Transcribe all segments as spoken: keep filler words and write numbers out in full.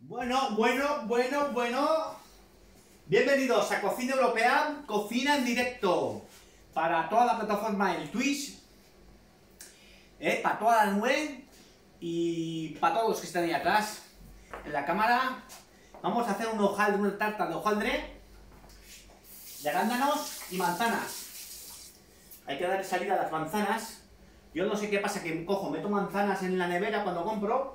Bueno, bueno, bueno, bueno. Bienvenidos a Cocina Europea, cocina en directo. Para toda la plataforma del Twitch, eh, para toda la nube y para todos los que están ahí atrás en la cámara. Vamos a hacer un hojaldre, una tarta de hojaldre de arándanos y manzanas. Hay que darle salida a las manzanas. Yo no sé qué pasa, que cojo, meto manzanas en la nevera cuando compro.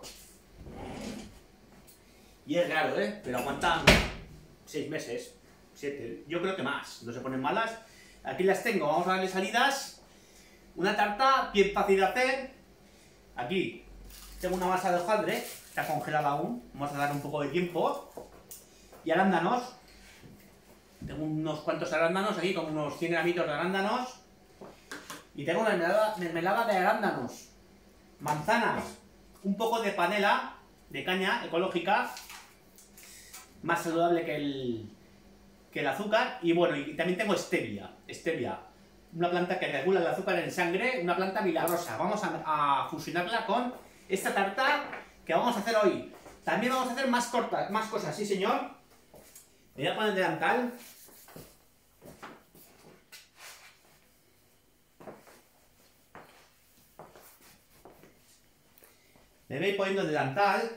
Y es raro, ¿eh? Pero aguantan seis meses, siete, yo creo que más, no se ponen malas. Aquí las tengo, vamos a darle salidas. Una tarta bien fácil de hacer. Aquí tengo una masa de hojaldre, está congelada aún, vamos a dar un poco de tiempo. Y arándanos. Tengo unos cuantos arándanos aquí, como unos cien gramitos de arándanos. Y tengo una mermelada, mermelada de arándanos. Manzanas, un poco de panela de caña ecológica, más saludable que el, que el azúcar. Y bueno, y también tengo stevia, stevia, una planta que regula el azúcar en sangre, una planta milagrosa. Vamos a, a fusionarla con esta tarta que vamos a hacer hoy. También vamos a hacer más cortas, más cosas, sí señor. Me voy a poner el delantal. Me voy poniendo el delantal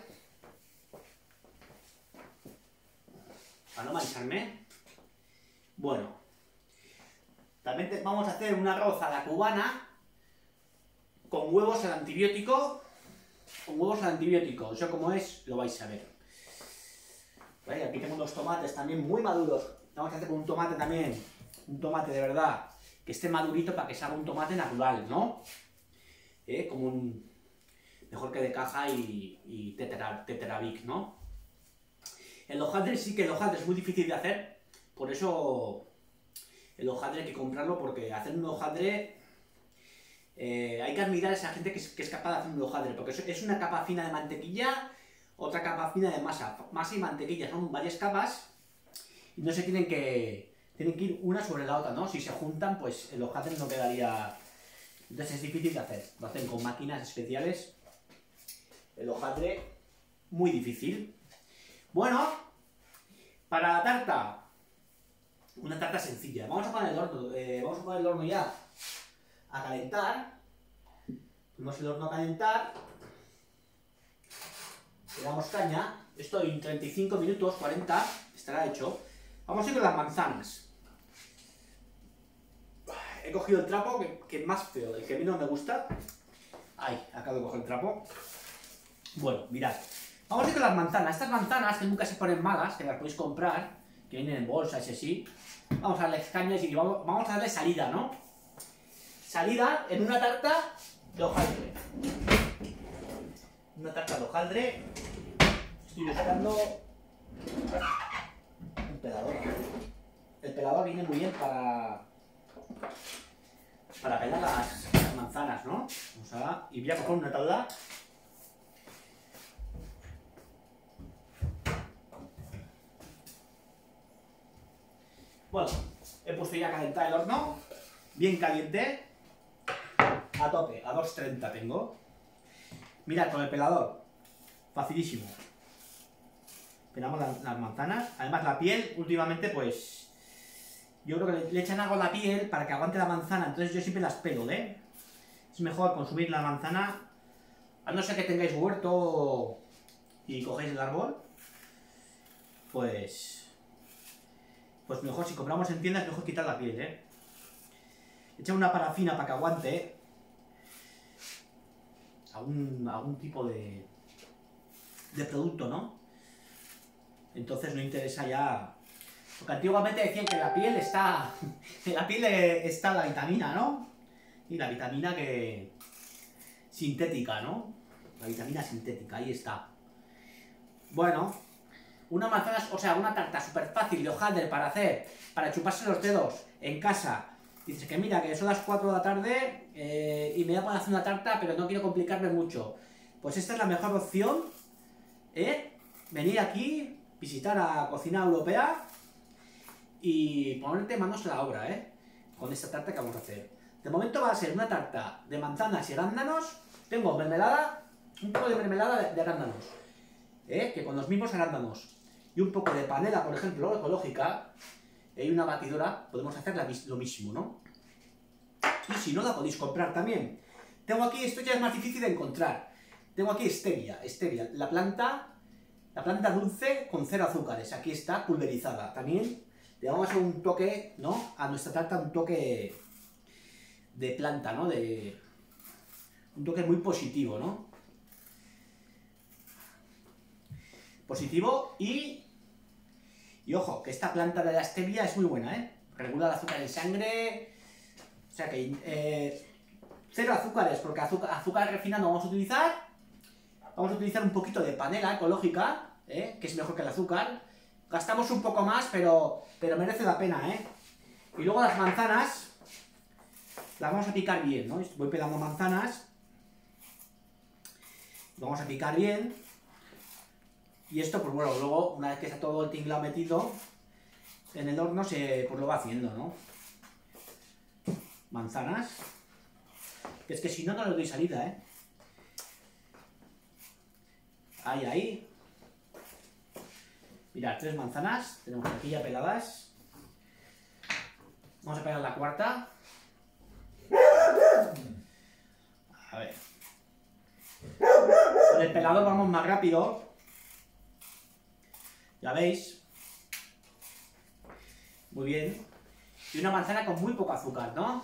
para no mancharme. Bueno, también te, vamos a hacer un arroz a la cubana con huevos al antibiótico. Con huevos al antibiótico, eso como es, lo vais a ver. Vale, aquí tengo unos tomates también muy maduros. Vamos a hacer con un tomate también, un tomate de verdad, que esté madurito para que salga un tomate natural, ¿no? Eh, como un... mejor que de caja y, y tetera, teteravic, ¿no? El hojaldre sí que el hojaldre es muy difícil de hacer, por eso el hojaldre hay que comprarlo, porque hacer un hojaldre eh, hay que admirar a esa gente que es, que es capaz de hacer un hojaldre, porque es una capa fina de mantequilla, otra capa fina de masa, masa y mantequilla, son varias capas y no se tienen que, tienen que ir una sobre la otra, ¿no? Si se juntan, pues el hojaldre no quedaría, entonces es difícil de hacer, lo hacen con máquinas especiales. El hojaldre, muy difícil. Bueno, para la tarta, una tarta sencilla. Vamos a poner el horno, eh, vamos a poner el horno ya a calentar. Ponemos el horno a calentar. Le damos caña. Esto en treinta y cinco minutos, cuarenta, estará hecho. Vamos a ir con las manzanas. He cogido el trapo que, que es más feo, el que a mí no me gusta. Ay, acabo de coger el trapo. Bueno, mirad, vamos a ir con las manzanas. Estas manzanas que nunca se ponen malas, que las podéis comprar, que vienen en bolsas y así. Vamos a darles cañas y vamos, vamos a darle salida, ¿no? Salida en una tarta de hojaldre. Una tarta de hojaldre. Estoy buscando un pelador. El pelador viene muy bien para para pelar las, las manzanas, ¿no? Vamos a, y voy a coger una tabla. Bueno, he puesto ya a calentar el horno, bien caliente, a tope, a doscientos treinta tengo. Mirad, con el pelador, facilísimo. Pelamos las, las manzanas, además la piel, últimamente pues, yo creo que le, le echan algo a la piel para que aguante la manzana, entonces yo siempre las pelo, ¿eh? Es mejor consumir la manzana, a no ser que tengáis huerto y cogéis el árbol, pues... pues mejor, si compramos en tiendas, mejor quitar la piel, ¿eh? Echa una parafina para que aguante, ¿eh? Algún, algún tipo de, de producto, ¿no? Entonces no interesa ya... Porque antiguamente decían que en la piel está... en la piel está la vitamina, ¿no? Y la vitamina que... sintética, ¿no? La vitamina sintética, ahí está. Bueno... una manzana, o sea, una tarta súper fácil de hojaldre para hacer, para chuparse los dedos en casa. Dices que mira, que son las cuatro de la tarde eh, y me voy a poner a hacer una tarta, pero no quiero complicarme mucho. Pues esta es la mejor opción, ¿eh? Venir aquí, visitar a Cocina Europea y ponerte manos a la obra, ¿eh? Con esta tarta que vamos a hacer. De momento va a ser una tarta de manzanas y arándanos. Tengo mermelada, un poco de mermelada de, de arándanos. ¿eh? Que con los mismos arándanos y un poco de panela, por ejemplo, ecológica, y una batidora, podemos hacer la, lo mismo, ¿no? Y si no, la podéis comprar también. Tengo aquí, esto ya es más difícil de encontrar. Tengo aquí stevia, stevia, la planta, la planta dulce con cero azúcares. Aquí está pulverizada. También le vamos a dar un toque, ¿no? A nuestra tarta un toque de planta, ¿no? De un toque muy positivo, ¿no? Positivo y... Y ojo, que esta planta de la stevia es muy buena, ¿eh? Regula el azúcar en sangre... O sea que... Eh, cero azúcares, porque azúcar, azúcar refinado vamos a utilizar. Vamos a utilizar un poquito de panela ecológica, ¿eh? Que es mejor que el azúcar. Gastamos un poco más, pero, pero merece la pena, ¿eh? Y luego las manzanas... Las vamos a picar bien, ¿no? Voy pelando manzanas. Vamos a picar bien. Y esto, pues bueno, luego, una vez que está todo el tinglado metido en el horno, se, pues lo va haciendo, ¿no? Manzanas. Que es que si no, no le doy salida, ¿eh? Ahí, ahí. Mirad, tres manzanas. Tenemos aquí ya peladas. Vamos a pegar la cuarta. A ver. Con el pelador vamos más rápido. Ya veis. Muy bien. Y una manzana con muy poco azúcar, ¿no?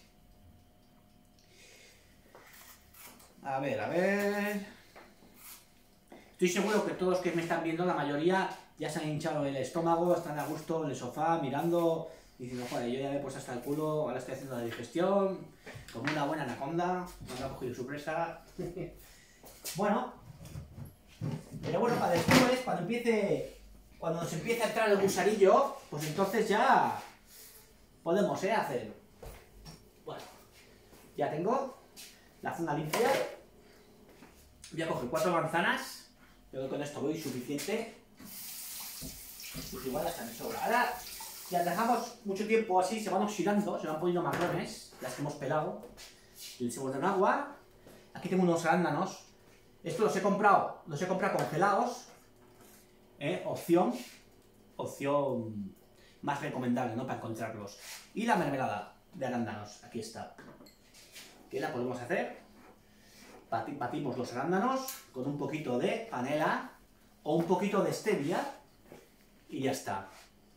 A ver, a ver... Estoy seguro que todos los que me están viendo, la mayoría, ya se han hinchado el estómago, están a gusto en el sofá, mirando, diciendo, joder, yo ya me he puesto hasta el culo, ahora estoy haciendo la digestión, como una buena anaconda, me ha cogido su presa. Bueno, pero bueno, para después, cuando empiece... Cuando nos empiece a entrar el gusarillo, pues entonces ya podemos, ¿eh? Hacer. Bueno, ya tengo la zona limpia. Voy a coger cuatro manzanas. Creo que con esto voy suficiente. Pues igual hasta me sobra. Ahora ya dejamos mucho tiempo así, se van oxidando, se van poniendo marrones, las que hemos pelado. Y se vuelven agua. Aquí tengo unos arándanos. Estos los he comprado, los he comprado congelados. Eh, opción, opción más recomendable, ¿no? Para encontrarlos. Y la mermelada de arándanos, aquí está. ¿Qué la podemos hacer? Batimos los arándanos con un poquito de panela o un poquito de stevia y ya está.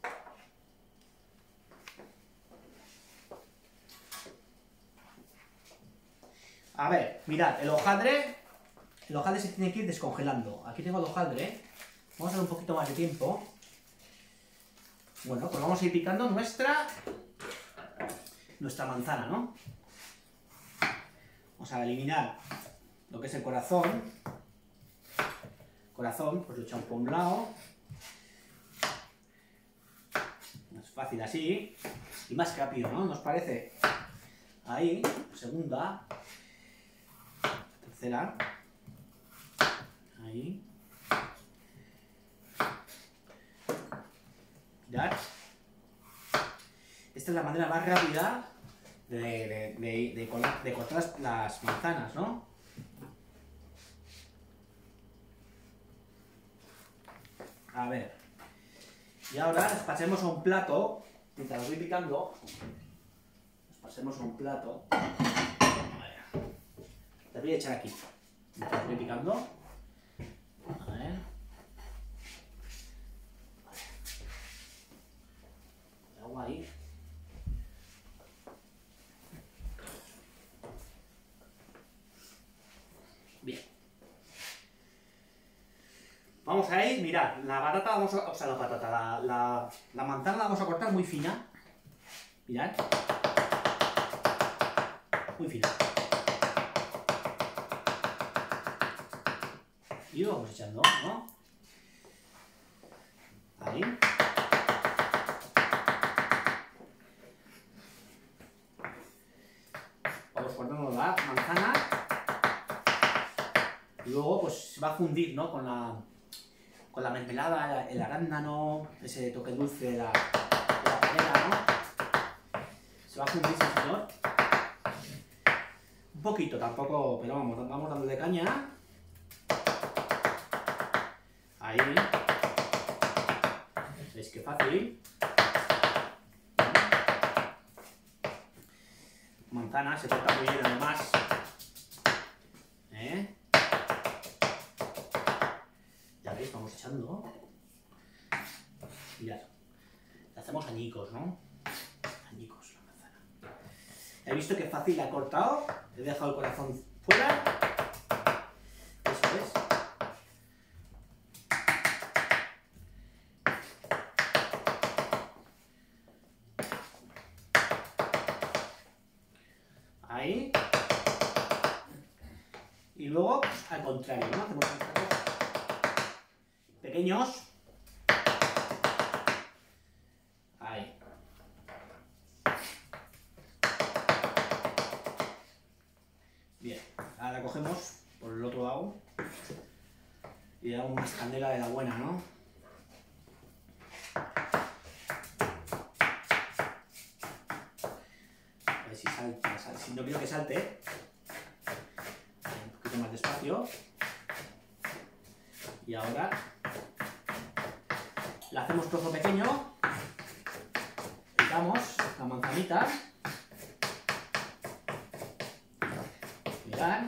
A ver, mirad, el hojaldre, el hojaldre se tiene que ir descongelando. Aquí tengo el hojaldre, ¿eh? Vamos a dar un poquito más de tiempo. Bueno, pues vamos a ir picando nuestra nuestra manzana, ¿no? Vamos a eliminar lo que es el corazón. Corazón, pues lo echamos por un lado. Más fácil así. Y más rápido, ¿no? ¿Nos parece? Ahí, segunda. Tercera. Ahí. Mirad. Esta es la manera más rápida de, de, de, de, colar, de cortar las, las manzanas, ¿no? A ver. Y ahora las pasemos a un plato. Mientras las voy picando, las pasemos a un plato. Las voy a echar aquí. Mientras las voy picando. A ver. Agua ahí. Bien. Vamos a ir, mirad, la patata vamos a... O sea, la patata, la, la, la manzana la vamos a cortar muy fina. Mirad. Muy fina. Y lo vamos echando, ¿no? Ahí. Vamos cortando la manzana. Y luego pues se va a fundir, ¿no? Con la, con la mermelada, el arándano, ese toque dulce de la, de la panela, ¿no? Se va a fundir, sí, señor. Un poquito, tampoco, pero vamos, vamos dándole caña. Ahí. ¿Veis qué fácil? Manzana, se corta muy bien además. ¿Eh? Ya veis, vamos echando. Mirad. Le hacemos añicos, ¿no? Añicos la manzana. He visto que fácil la he cortado. He dejado el corazón fuera. Eso es. Ahí. Y luego, pues, al contrario, ¿no? Hacemos pequeños. Ahí. Bien, ahora cogemos por el otro lado y le damos más candela de la buena, ¿no? A ver si salta, salta. Si no quiero que salte, un poquito más despacio. Y ahora le hacemos trozo pequeño, quitamos la manzanita. Mirad.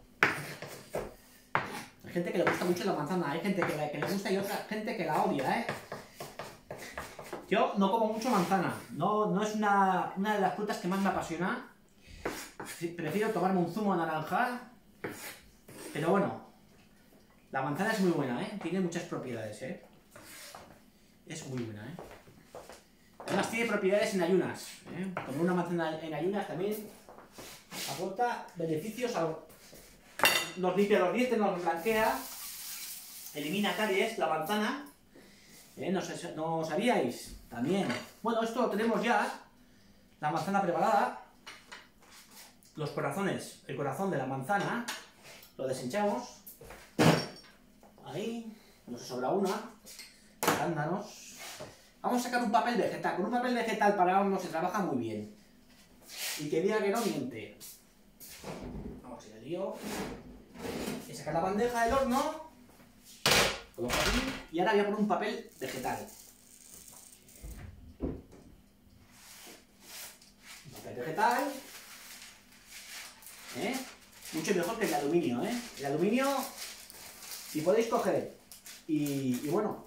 Hay gente que le gusta mucho la manzana, hay gente que, la, que le gusta y otra gente que la odia, ¿eh? Yo no como mucho manzana, no, no es una, una de las frutas que más me apasiona. Prefiero tomarme un zumo de naranja, pero bueno, la manzana es muy buena, ¿eh? Tiene muchas propiedades, ¿eh? Es muy buena, ¿eh? Además tiene propiedades en ayunas, ¿eh? Comer una manzana en ayunas también aporta beneficios, a... nos limpia los dientes, nos blanquea, elimina caries, la manzana. ¿Eh? ¿No, ¿No sabíais? También. Bueno, esto lo tenemos ya, la manzana preparada. Los corazones, el corazón de la manzana, lo deshinchamos. Ahí, nos sobra una. Arándanos. Vamos a sacar un papel vegetal. Con un papel vegetal para horno se trabaja muy bien. Y que diga que no miente. Vamos a ir al lío. Y sacar la bandeja del horno. Coloco aquí. Y ahora voy a poner un papel vegetal. Un papel vegetal. ¿Eh? Mucho mejor que el de aluminio, ¿eh? El aluminio, si podéis coger y, y bueno,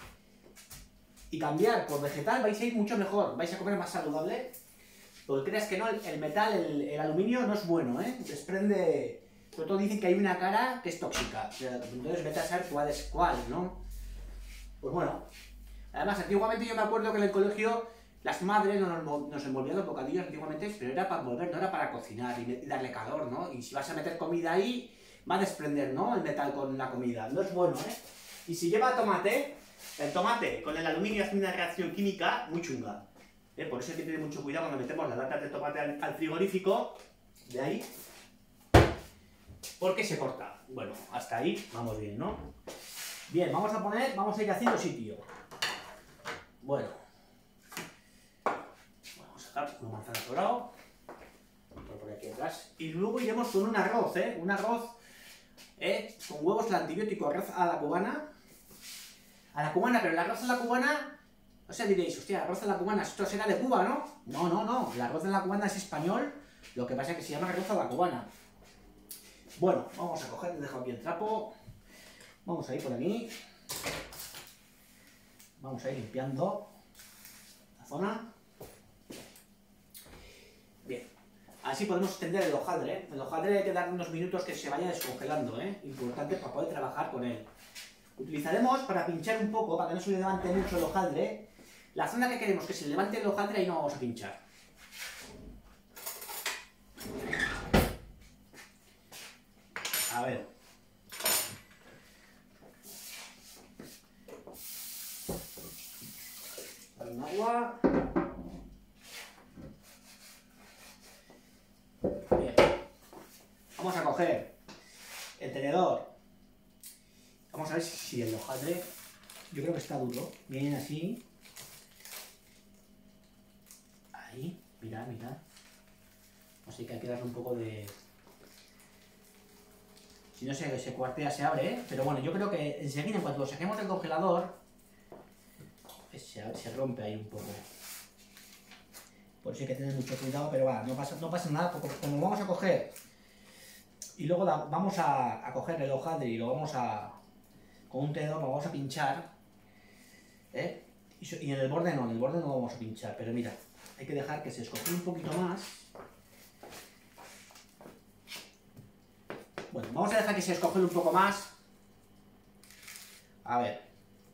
y cambiar por vegetal, vais a ir mucho mejor, vais a comer más saludable. Porque creas que no, el, el metal, el, el aluminio no es bueno, ¿eh? Desprende, sobre todo dicen que hay una cara que es tóxica, entonces vete a saber cuál es cuál, ¿no? Pues bueno, además antiguamente yo me acuerdo que en el colegio las madres nos, nos envolvían los bocadillos antiguamente, pero era para envolver, no era para cocinar y darle calor, ¿no? Y si vas a meter comida ahí, va a desprender, ¿no? El metal con la comida, no es bueno, ¿eh? Y si lleva tomate, el tomate con el aluminio hace una reacción química muy chunga, ¿eh? Por eso hay que tener mucho cuidado cuando metemos las latas de tomate al, al frigorífico, de ahí, porque se corta. Bueno, hasta ahí vamos bien, ¿no? Bien, vamos a poner, vamos a ir haciendo sitio. Bueno. Una manzana dorado, por aquí atrás, y luego iremos con un arroz, ¿eh? Un arroz ¿eh? con huevos, el antibiótico, arroz a la cubana, a la cubana, pero el arroz a la cubana, o sea, diréis, hostia, arroz a la cubana, esto será de Cuba, ¿no? No, no, no, el arroz a la cubana es español, lo que pasa es que se llama arroz a la cubana. Bueno, vamos a coger, he dejado aquí el trapo, vamos a ir por aquí, vamos a ir limpiando la zona. Bien, así podemos extender el hojaldre, ¿eh? El hojaldre hay que darle unos minutos que se vaya descongelando, ¿eh? Importante para poder trabajar con él. Utilizaremos para pinchar un poco, para que no se le levante mucho el hojaldre, la zona que queremos que se levante el hojaldre, ahí no vamos a pinchar. A ver. Dale un agua. Bien. Vamos a coger el tenedor. Vamos a ver si el hojaldre, yo creo que está duro. Bien así. Ahí, mirad, mirad. Así que hay que darle un poco de... Si no se, se cuartea, se abre, ¿eh? Pero bueno, yo creo que enseguida, en cuanto lo saquemos del congelador, se, se rompe ahí un poco. Por eso hay que tener mucho cuidado, pero va, no pasa, no pasa nada, porque como vamos a coger y luego la, vamos a, a coger el hojaldre y lo vamos a, con un tenedor lo vamos a pinchar, ¿eh? Y, y en el borde no, en el borde no lo vamos a pinchar, pero mira, hay que dejar que se escocine un poquito más. Bueno, vamos a dejar que se escocine un poco más. A ver.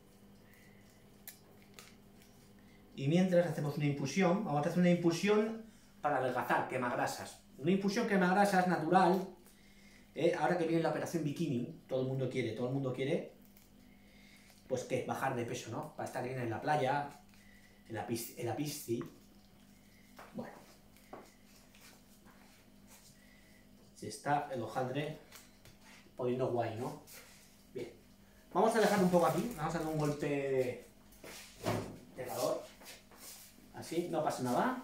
Y mientras hacemos una infusión, vamos a hacer una infusión para adelgazar, quemagrasas. Una infusión quemagrasas natural, ¿eh? Ahora que viene la operación bikini, todo el mundo quiere, todo el mundo quiere, pues qué, bajar de peso, ¿no? Para estar bien en la playa, en la, pisci, en la pisci. Bueno. Se está el hojaldre poniendo guay, ¿no? Bien. Vamos a dejar un poco aquí, vamos a dar un golpe de calor. Así, no pasa nada.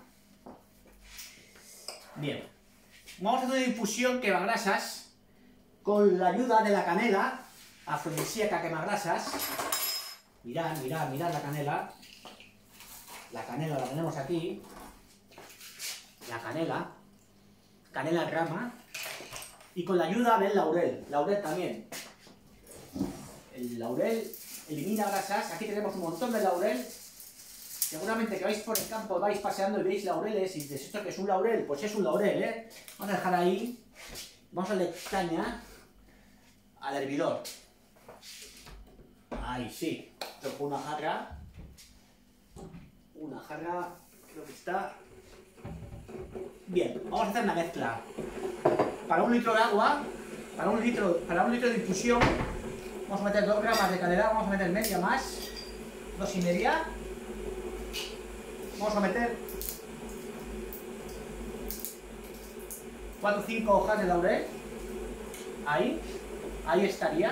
Bien. Vamos a hacer una infusión quemagrasas con la ayuda de la canela afrodisíaca quemagrasas. Mirad, mirad, mirad la canela. La canela la tenemos aquí. La canela. Canela en rama. Y con la ayuda del laurel. Laurel también. El laurel elimina grasas. Aquí tenemos un montón de laurel. Seguramente que vais por el campo, vais paseando y veis laureles y dices, ¿esto que es un laurel? Pues es un laurel, ¿eh? Vamos a dejar ahí. Vamos a darle caña al hervidor. Ahí sí. Toco una jarra. Una jarra, creo que está. Bien, vamos a hacer una mezcla. Para un litro de agua, para un litro, para un litro de infusión, vamos a meter dos gramos de canela, vamos a meter media más, dos y media. Vamos a meter cuatro o cinco hojas de laurel. Ahí, ahí estaría.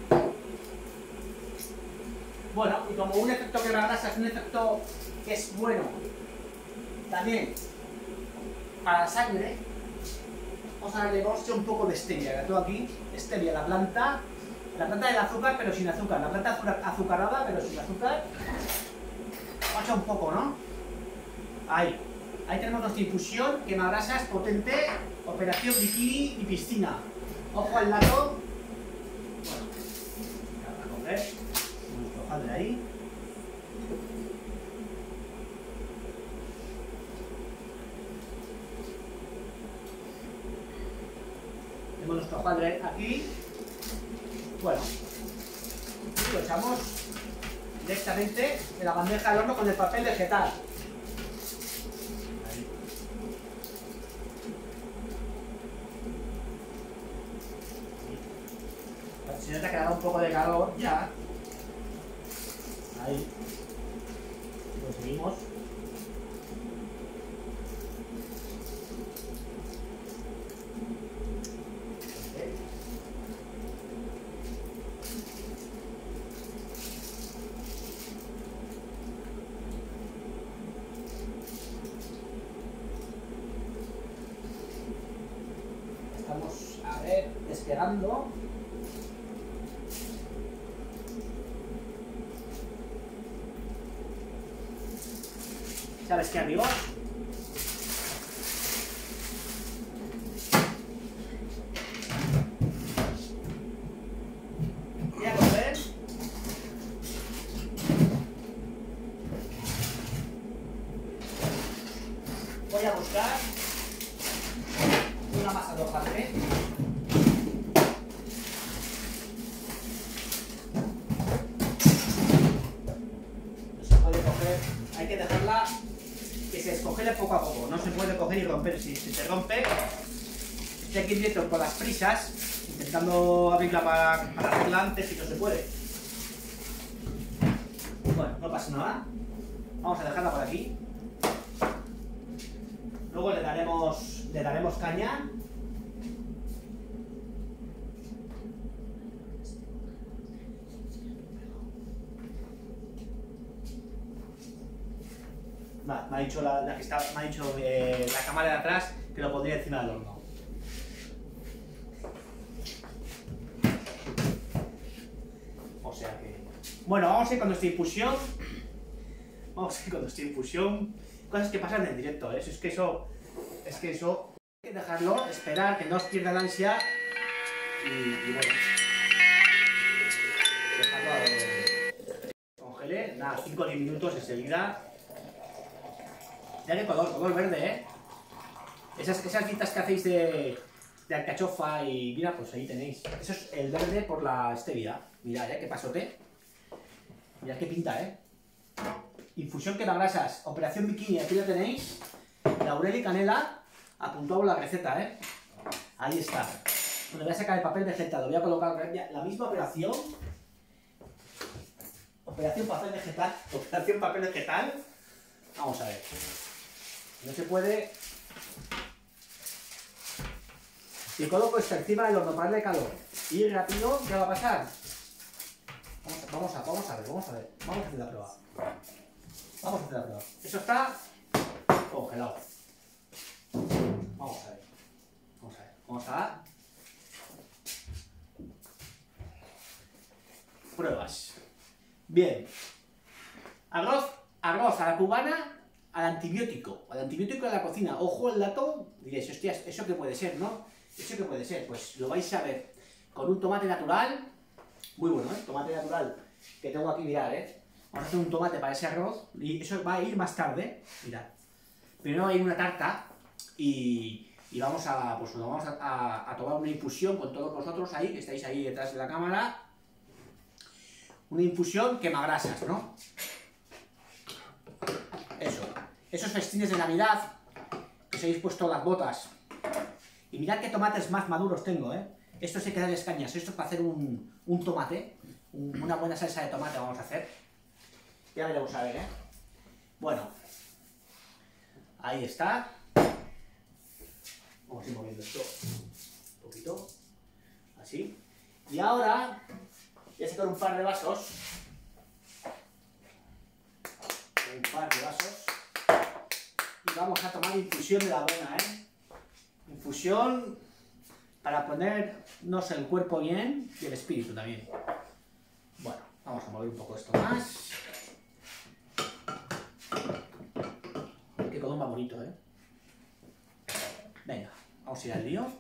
Bueno, y como un efecto quemagrasas es un efecto que es bueno también para la sangre, vamos a darle vamos a un poco de stevia. La tengo aquí, stevia, la planta, la planta del azúcar pero sin azúcar, la planta azucarada pero sin azúcar. Vamos a echar un poco, ¿no? Ahí, ahí tenemos nuestra infusión, quemagrasas potente, operación bikini y piscina. Ojo al lado. Bueno, vamos a coger nuestro hojaldre ahí. Tenemos nuestro hojaldre aquí. Bueno, y lo echamos directamente en la bandeja del horno con el papel vegetal. Se nota que ha dado un poco de calor ya. Ahí. Lo seguimos. Okay. Estamos, a ver, despegando. ¿Sabes qué, amigos? Voy a coger voy a buscar una masa de hojaldre. No se puede coger, hay que dejarla que se descongele poco a poco, no se puede coger y romper. Si, si se rompe, estoy aquí dentro por las prisas, intentando abrirla para, para hacerla antes y no se puede. Bueno, no pasa nada. Vamos a dejarla por aquí. Luego le daremos, le daremos caña. Va, me ha dicho la, la que está, me ha dicho eh, la cámara de atrás que lo pondría encima del horno. Bueno, vamos a ir con nuestra infusión. Vamos a ir con nuestra infusión. Cosas que pasan en directo, ¿eh? Es que eso... Es que eso... Hay que dejarlo, esperar, que no os pierda la ansia. Y, y bueno... Dejarlo a lo... Congele. Nada, cinco o diez minutos enseguida. Ya qué color, color verde, ¿eh? Esas, esas citas que hacéis de... de alcachofa y mira, pues ahí tenéis. Eso es el verde por la stevia. Mirad, ¿eh? Qué pasote. Mirad qué pinta, ¿eh? Infusión quemagrasas, operación bikini, aquí lo tenéis. Laurel y canela, apuntado la receta, ¿eh? Ahí está. Bueno, voy a sacar el papel vegetal, lo voy a colocar la misma operación. Operación papel vegetal, operación papel vegetal. Vamos a ver. No se puede... Si coloco esto encima del horno para darle calor y rápido, ¿qué va a pasar? Vamos a, vamos a, vamos a ver, vamos a ver. Vamos a hacer la prueba. Vamos a hacer la prueba. Eso está congelado. Vamos a ver. Vamos a ver. Vamos a dar pruebas. Bien. Arroz, arroz a la cubana, al antibiótico. Al antibiótico de la cocina. Ojo el dato. Diréis, hostias, ¿eso qué puede ser, no? ¿Eso qué puede ser? Pues lo vais a ver con un tomate natural. Muy bueno, ¿eh? Tomate natural. Que tengo aquí, mirad, ¿eh? Vamos a hacer un tomate para ese arroz. Y eso va a ir más tarde. Mirad. Primero va a ir una tarta. Y, y vamos a, pues, vamos a, a, a tomar una infusión con todos vosotros ahí, que estáis ahí detrás de la cámara. Una infusión quemagrasas, ¿no? Eso. Esos festines de Navidad, que os habéis puesto las botas. Y mirad qué tomates más maduros tengo, ¿eh? Esto se queda de escañas. Esto es para hacer un, un tomate. Un, una buena salsa de tomate vamos a hacer. Ya veremos a ver, ¿eh? Bueno. Ahí está. Vamos a ir moviendo esto un poquito. Así. Y ahora voy a sacar un par de vasos. Un par de vasos. Y vamos a tomar infusión de la buena, ¿eh? Infusión para ponernos el cuerpo bien y el espíritu también. Bueno, vamos a mover un poco esto más. Qué codón más bonito, ¿eh? Venga, vamos a ir al lío.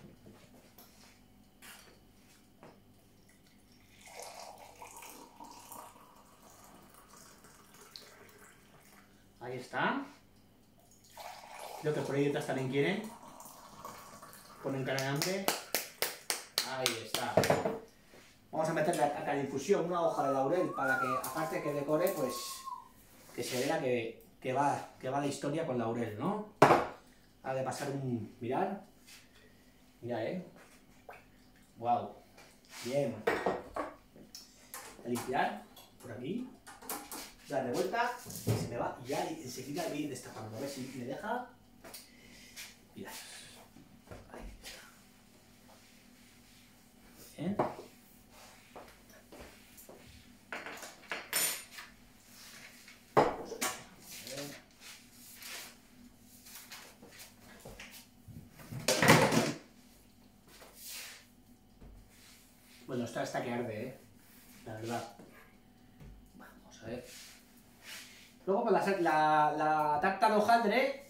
Ahí está. Creo que por ahí detrás también quieren. Ponen cara de hambre. Ahí está. Vamos a meterle a cada infusión una hoja de laurel para que, aparte que decore, pues que se vea que, que, va, que va de historia con laurel, ¿no? Ha de pasar un... Mirad. Mirad, ¿eh? Wow. Bien. A limpiar por aquí. Dar de vuelta. Se me va y ya enseguida voy destapando. A ver si me deja. Mirad. Ahí está. Bien. Bueno, esta está que arde, ¿eh? La verdad. Vamos a ver. Luego con la, la, la tarta de hojaldre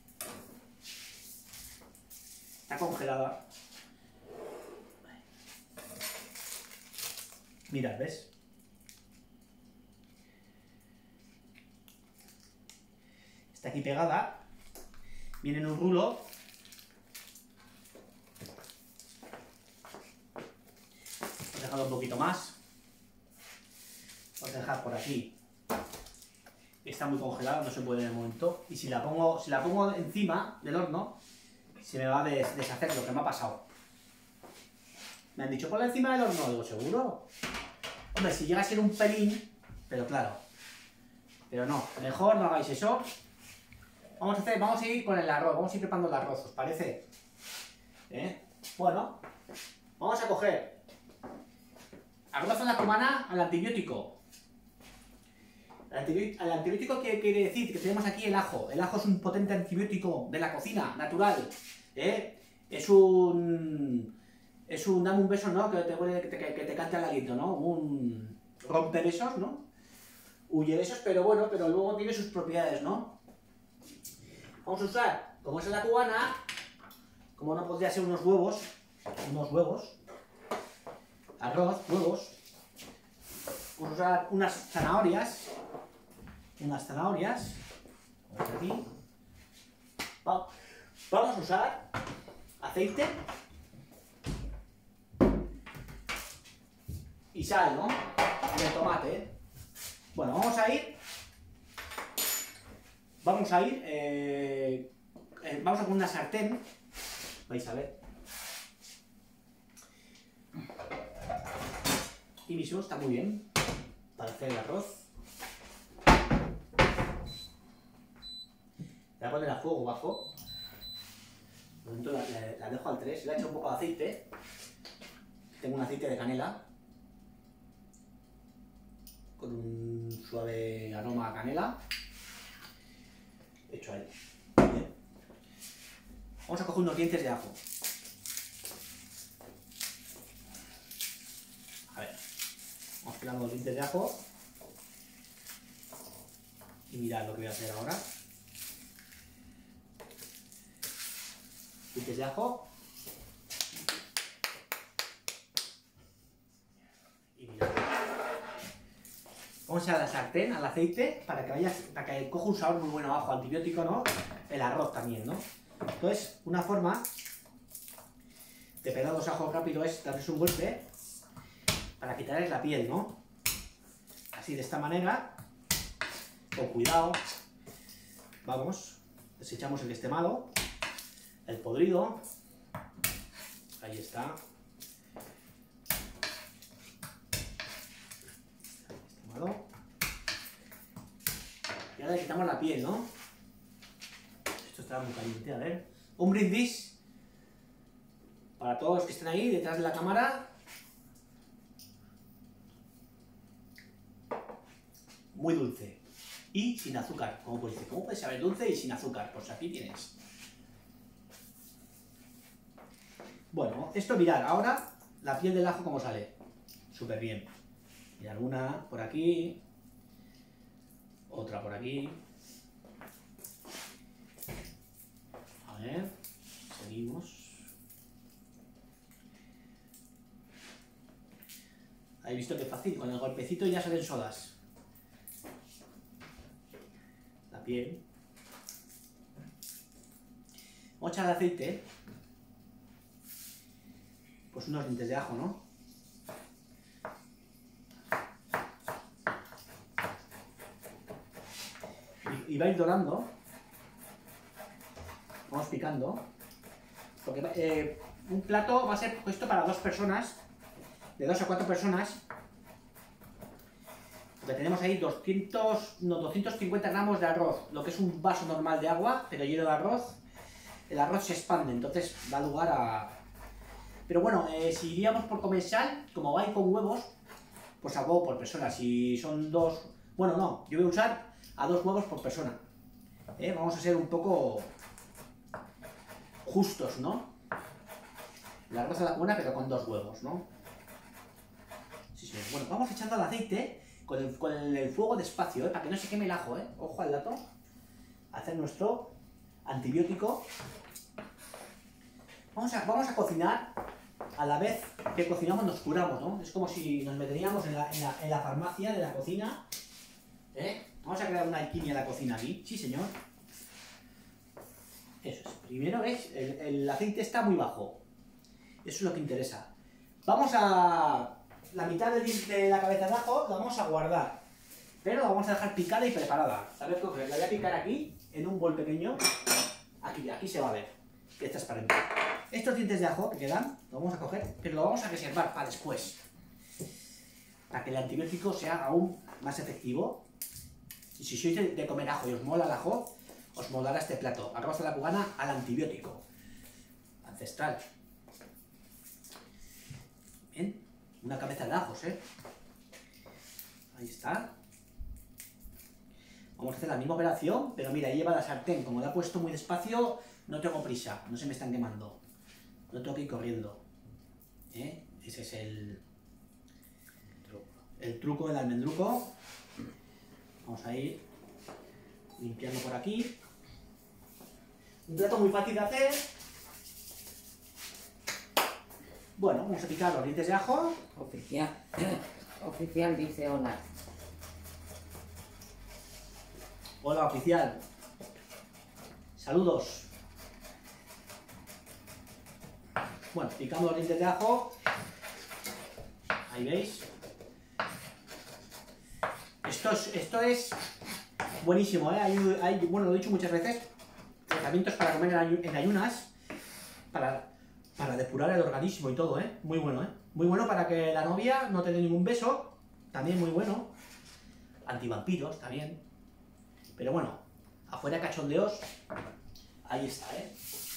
está congelada. Mirad, ¿ves? Está aquí pegada. Viene en un rulo. He dejado un poquito más. Voy a dejar por aquí. Está muy congelada, no se puede en el momento. Y si la pongo, si la pongo encima del horno, se me va a des deshacer lo que me ha pasado. Me han dicho, ponla encima del horno. Digo, ¿seguro? Hombre, si llega a ser un pelín, pero claro. Pero no, mejor no hagáis eso. Vamos a hacer, vamos a ir con el arroz, vamos a ir preparando el arroz, ¿os parece? ¿Eh? Bueno, vamos a coger arroz a la cubana al antibiótico. El antibiótico, ¿qué quiere decir? Que tenemos aquí el ajo. El ajo es un potente antibiótico de la cocina, natural. ¿Eh? Es un... Es un... Dame un beso, ¿no? Que te, que te, que te cante al aliento, ¿no? Un... romper esos, ¿no? Huye de esos, pero bueno, pero luego tiene sus propiedades, ¿no? Vamos a usar, como es en la cubana, como no podría ser unos huevos, unos huevos, arroz, huevos. Vamos a usar unas zanahorias, unas zanahorias, vamos aquí. Vamos a usar aceite y sal, ¿no? Y el tomate, ¿eh? Bueno, vamos a ir, vamos a ir, eh, eh, vamos a poner una sartén, vais a ver. Y mismo está muy bien para hacer el arroz. La voy a poner a fuego bajo. De momento la, la, la dejo al tres. Le he hecho un poco de aceite. Tengo un aceite de canela. Con un suave aroma a canela. He hecho ahí. Bien. Vamos a coger unos dientes de ajo. A ver. Vamos pelando los dientes de ajo. Y mirad lo que voy a hacer ahora. Dientes de ajo. Y mirad. Vamos a la sartén, al aceite, para que vaya, para que coja un sabor muy bueno abajo, antibiótico, ¿no? El arroz también, ¿no? Entonces, una forma de pelar los ajos rápido es darles un golpe para quitarles la piel, ¿no? Así, de esta manera, con cuidado. Vamos, desechamos el que esté malo, el podrido. Ahí está. Y ahora le quitamos la piel, ¿no? Esto está muy caliente, a ver. Un brindis para todos los que estén ahí detrás de la cámara. Muy dulce. Y sin azúcar, como puedes decir. ¿Cómo puedes saber dulce y sin azúcar? Pues aquí tienes. Bueno, esto mirad, ahora la piel del ajo como sale. Súper bien. Y alguna por aquí, otra por aquí. A ver, seguimos. ¿Habéis visto qué fácil? Con el golpecito ya salen solas. La piel. Vamos a echar el aceite. Pues unos dientes de ajo, ¿no? Y va a ir dorando. Vamos picando. Porque eh, un plato va a ser puesto para dos personas. De dos a cuatro personas. Porque tenemos ahí doscientos, no, doscientos cincuenta gramos de arroz. Lo que es un vaso normal de agua, pero lleno de arroz. El arroz se expande, entonces da lugar a... Pero bueno, eh, si iríamos por comensal, como va a ir con huevos, pues a huevo por persona. Si son dos... Bueno, no, yo voy a usar a dos huevos por persona. ¿Eh? Vamos a ser un poco justos, ¿no? El arroz a la cubana, pero con dos huevos, ¿no? Sí, sí. Bueno, vamos echando el aceite con el, con el fuego despacio, ¿eh? Para que no se queme el ajo, ¿eh? Ojo al dato. Hacer nuestro antibiótico. Vamos a, vamos a cocinar a la vez que cocinamos, nos curamos, ¿no? Es como si nos meteríamos en la, en la, en la farmacia de la cocina. ¿Eh? Vamos a crear una alquimia en la cocina aquí. Sí, señor. Eso es. Primero, ¿ves? El, el aceite está muy bajo. Eso es lo que interesa. Vamos a... La mitad de, de la cabeza de ajo la vamos a guardar. Pero la vamos a dejar picada y preparada. ¿Sabes qué? La voy a picar aquí, en un bol pequeño. Aquí, aquí se va a ver. Que es transparente. Estos dientes de ajo que quedan, lo vamos a coger, pero lo vamos a reservar para después. Para que el antibiótico sea aún más efectivo. Y si sois de, de comer ajo y os mola el ajo, os molará este plato. Arroz a la cubana al antibiótico. Ancestral. Bien. Una cabeza de ajos, ¿eh? Ahí está. Vamos a hacer la misma operación, pero mira, ahí lleva la sartén. Como la he puesto muy despacio, no tengo prisa. No se me están quemando. No tengo que ir corriendo. ¿Eh? Ese es el... el truco del almendruco. Vamos a ir limpiando por aquí. Un plato muy fácil de hacer. Bueno, vamos a picar los dientes de ajo. Oficial, oficial dice hola. Hola, oficial. Saludos. Bueno, picamos los dientes de ajo. Ahí veis. Esto es, esto es buenísimo, ¿eh? Hay, hay, bueno, lo he dicho muchas veces, tratamientos para comer en, ayu en ayunas, para, para depurar el organismo y todo, ¿eh? Muy bueno, ¿eh? Muy bueno para que la novia no te dé ningún beso, también muy bueno. Antivampiros, también. Pero bueno, afuera cachondeos, ahí está, ¿eh?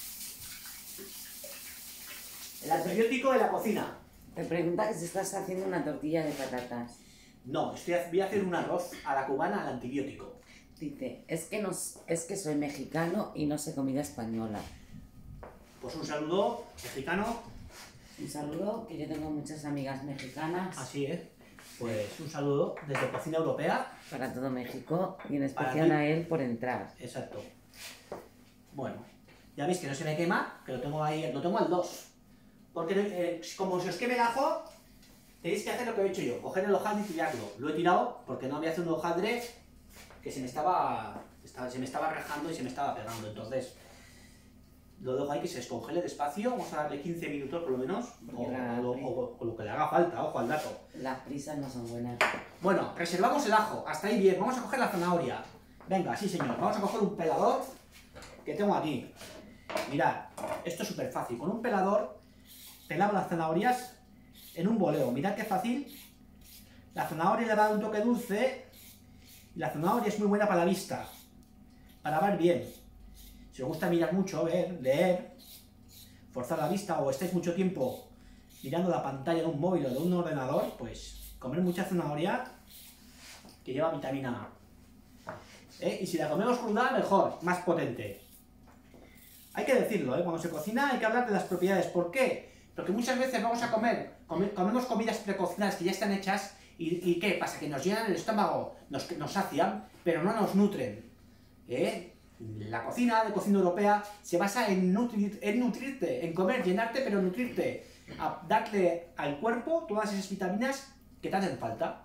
El antibiótico de la cocina. Te pregunta que si estás haciendo una tortilla de patatas. No, estoy, voy a hacer un arroz a la cubana al antibiótico. Dice, es que, nos, es que soy mexicano y no sé comida española. Pues un saludo mexicano. Un saludo, que yo tengo muchas amigas mexicanas. Así es. Pues un saludo desde Cocina Europea. Para todo México y en especial a él por entrar. Exacto. Bueno, ya veis que no se me quema, que lo tengo ahí, lo tengo al dos. Porque eh, como se os queme el ajo, tenéis que hacer lo que he hecho yo, coger el hojaldre y tirarlo. Lo he tirado porque no había hecho un hojaldre que se me estaba, estaba, se me estaba rajando y se me estaba pegando. Entonces, lo dejo ahí que se descongele despacio. Vamos a darle quince minutos por lo menos, o, La... o, o, o lo que le haga falta, ojo al dato. Las prisas no son buenas. Bueno, reservamos el ajo, hasta ahí bien. Vamos a coger la zanahoria. Venga, sí señor, vamos a coger un pelador que tengo aquí. Mirad, esto es súper fácil. Con un pelador pelamos las zanahorias en un boleo. Mirad qué fácil. La zanahoria le va a dar un toque dulce. Y la zanahoria es muy buena para la vista, para ver bien. Si os gusta mirar mucho, ver, leer, forzar la vista o estáis mucho tiempo mirando la pantalla de un móvil o de un ordenador, pues comer mucha zanahoria que lleva vitamina A. ¿Eh? Y si la comemos cruda, mejor, más potente. Hay que decirlo, ¿eh? Cuando se cocina hay que hablar de las propiedades. ¿Por qué? Porque muchas veces vamos a comer, come, comemos comidas precocinadas que ya están hechas y, y ¿qué pasa? Que nos llenan el estómago, nos, nos sacian, pero no nos nutren. ¿Eh? La cocina de cocina europea se basa en, nutrir, en nutrirte, en comer, llenarte, pero nutrirte. A darle al cuerpo todas esas vitaminas que te hacen falta.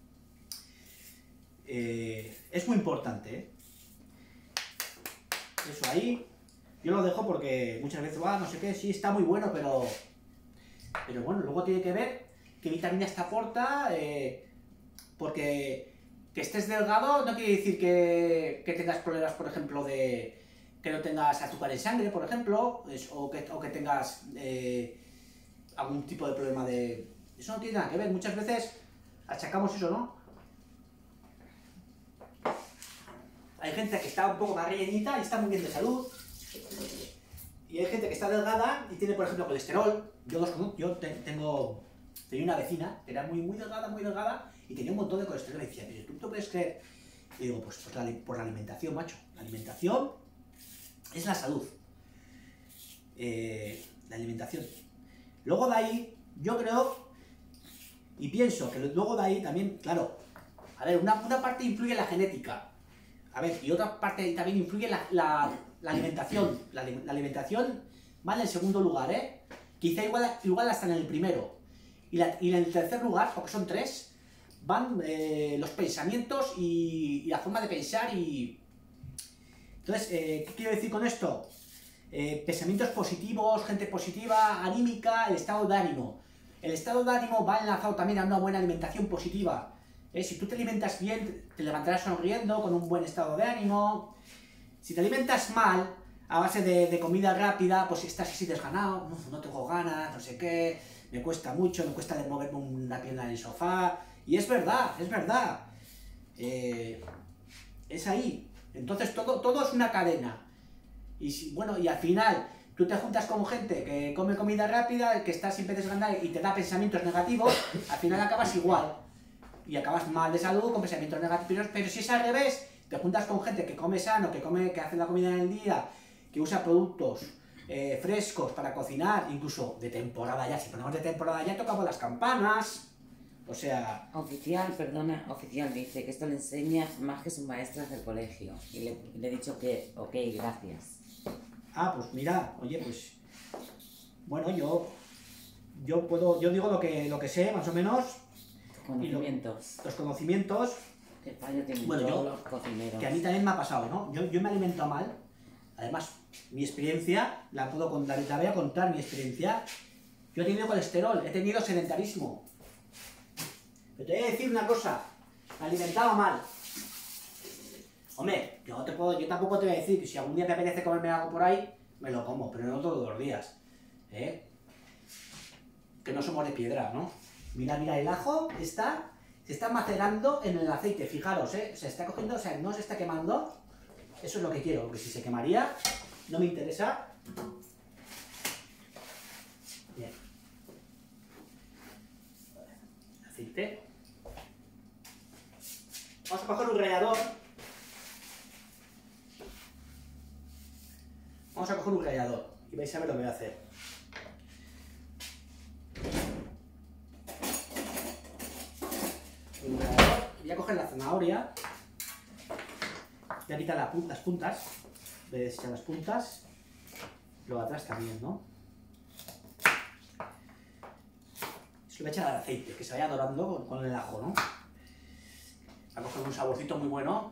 Eh, es muy importante, ¿eh? Eso ahí. Yo lo dejo porque muchas veces, va, no sé qué, sí, está muy bueno, pero... Pero bueno, luego tiene que ver qué vitaminas te aporta, eh, porque que estés delgado no quiere decir que, que tengas problemas, por ejemplo, de... que no tengas azúcar en sangre, por ejemplo, es, o, que, o que tengas eh, algún tipo de problema de... Eso no tiene nada que ver, muchas veces achacamos eso, ¿no? Hay gente que está un poco más rellenita y está muy bien de salud. Y hay gente que está delgada y tiene, por ejemplo, colesterol. Yo, los, yo te, tengo tenía una vecina que era muy, muy delgada, muy delgada y tenía un montón de colesterol. Y decía, pero tú te puedes creer. Y digo, pues, pues la, por la alimentación, macho. La alimentación es la salud. Eh, la alimentación. Luego de ahí, yo creo y pienso que luego de ahí también, claro, a ver, una, una parte influye la genética. A ver, y otra parte también influye la, la, la alimentación. La, la alimentación va en el segundo lugar, ¿eh? Quizá igual, igual hasta en el primero. Y, la, y en el tercer lugar, porque son tres, van eh, los pensamientos y, y la forma de pensar y... Entonces, eh, ¿qué quiero decir con esto? Eh, pensamientos positivos, gente positiva, anímica, el estado de ánimo. El estado de ánimo va enlazado también a una buena alimentación positiva. ¿Eh? Si tú te alimentas bien, te levantarás sonriendo, con un buen estado de ánimo. Si te alimentas mal, a base de, de comida rápida, pues estás así desganado, no, no tengo ganas, no sé qué, me cuesta mucho, me cuesta moverme una pierna en el sofá. Y es verdad, es verdad. Eh, es ahí. Entonces todo, todo es una cadena. Y si, bueno, y al final tú te juntas con gente que come comida rápida, que está siempre desganada y te da pensamientos negativos, al final acabas igual. Y acabas mal de salud con pensamientos negativos, pero si es al revés, te juntas con gente que come sano, que come, que hace la comida en el día, que usa productos eh, frescos para cocinar, incluso de temporada ya. Si ponemos de temporada ya, tocamos las campanas, O sea... Oficial, perdona, oficial dice que esto le enseña más que sus maestras del colegio. Y le, le he dicho que, ok, gracias. Ah, pues mira, oye, pues... Bueno, yo... Yo puedo... Yo digo lo que, lo que sé, más o menos. Conocimientos. Lo, los conocimientos... Qué fallo tienen bueno, todos yo, los cocineros. Que a mí también me ha pasado, ¿no? Yo, yo me alimento mal. Además, mi experiencia, la puedo contar, la voy a contar, mi experiencia. Yo he tenido colesterol, he tenido sedentarismo. Pero te voy a decir una cosa, me alimentaba mal. Hombre, yo, te puedo, yo tampoco te voy a decir que si algún día me apetece comerme algo por ahí, me lo como, pero no todos los días. ¿Eh? Que no somos de piedra, ¿no? Mira, mira, el ajo está, se está macerando en el aceite, fijaros, ¿eh? Se está cogiendo, o sea, no se está quemando. Eso es lo que quiero, porque si se quemaría, no me interesa. Bien. Aceite. Vamos a coger un rallador. Vamos a coger un rallador y vais a ver lo que voy a hacer. Un rallador. Voy a coger la zanahoria. Voy a quitar la, las puntas. Voy a desechar las puntas. Luego atrás también, ¿no? Se lo voy a echar al aceite, que se vaya dorando con, con el ajo, ¿no? Va a coger un saborcito muy bueno.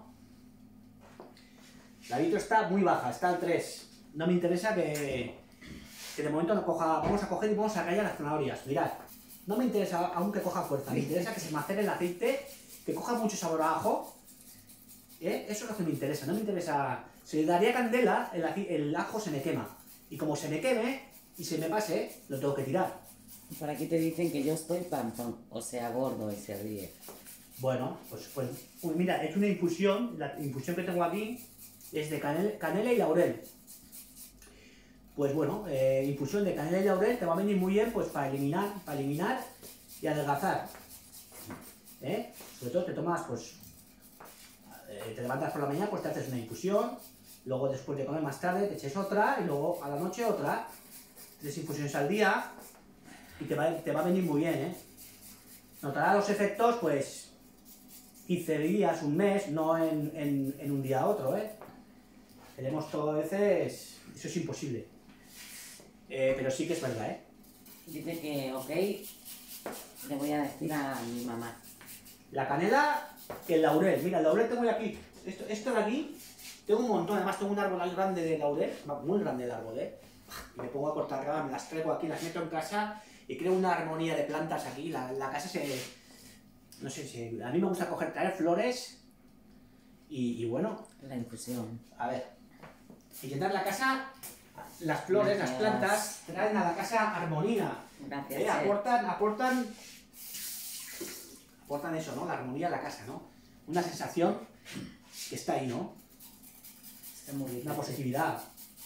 La vitro está muy baja, está al tres. No me interesa que, que de momento no coja... Vamos a coger y vamos a rallar las zanahorias. Mirad, no me interesa aún que coja fuerza. Me interesa que se macere el aceite, que coja mucho sabor a ajo. ¿Eh? Eso es lo que me interesa. No me interesa... Si le daría candela, el, el ajo se me quema. Y como se me queme y se me pase, lo tengo que tirar. Por aquí te dicen que yo estoy panzón, o sea, gordo, y se ríe. Bueno, pues, pues, pues mira, he hecho una infusión. La infusión que tengo aquí es de canela, canela y laurel. Pues bueno, eh, infusión de canela y laurel te va a venir muy bien pues para eliminar, para eliminar y adelgazar. ¿Eh? Sobre todo te tomas, pues, eh, te levantas por la mañana, pues te haces una infusión, luego después de comer más tarde te eches otra y luego a la noche otra. Tres infusiones al día y te va, te va a venir muy bien, ¿eh? Notarás los efectos, pues, quince días, un mes, no en, en, en un día a otro, ¿eh? Tenemos todo a veces... Eso es imposible. Eh, pero sí que es verdad, ¿eh? Dice que, ok, le voy a decir a mi mamá. La canela y el laurel. Mira, el laurel tengo aquí. Esto, esto de aquí, tengo un montón. Además tengo un árbol grande de laurel. Muy grande el árbol, ¿eh? Y me pongo a cortar ramas, me las traigo aquí, las meto en casa y creo una armonía de plantas aquí. La, la casa se... No sé, si a mí me gusta coger, traer flores y, y bueno... La infusión. A ver, y llenar la casa, las flores, Gracias. las plantas, traen a la casa armonía. Gracias. Eh, eh. aportan, aportan... Aportan eso, ¿no? La armonía a la casa, ¿no? Una sensación que está ahí, ¿no? Está muy rico. Una positividad.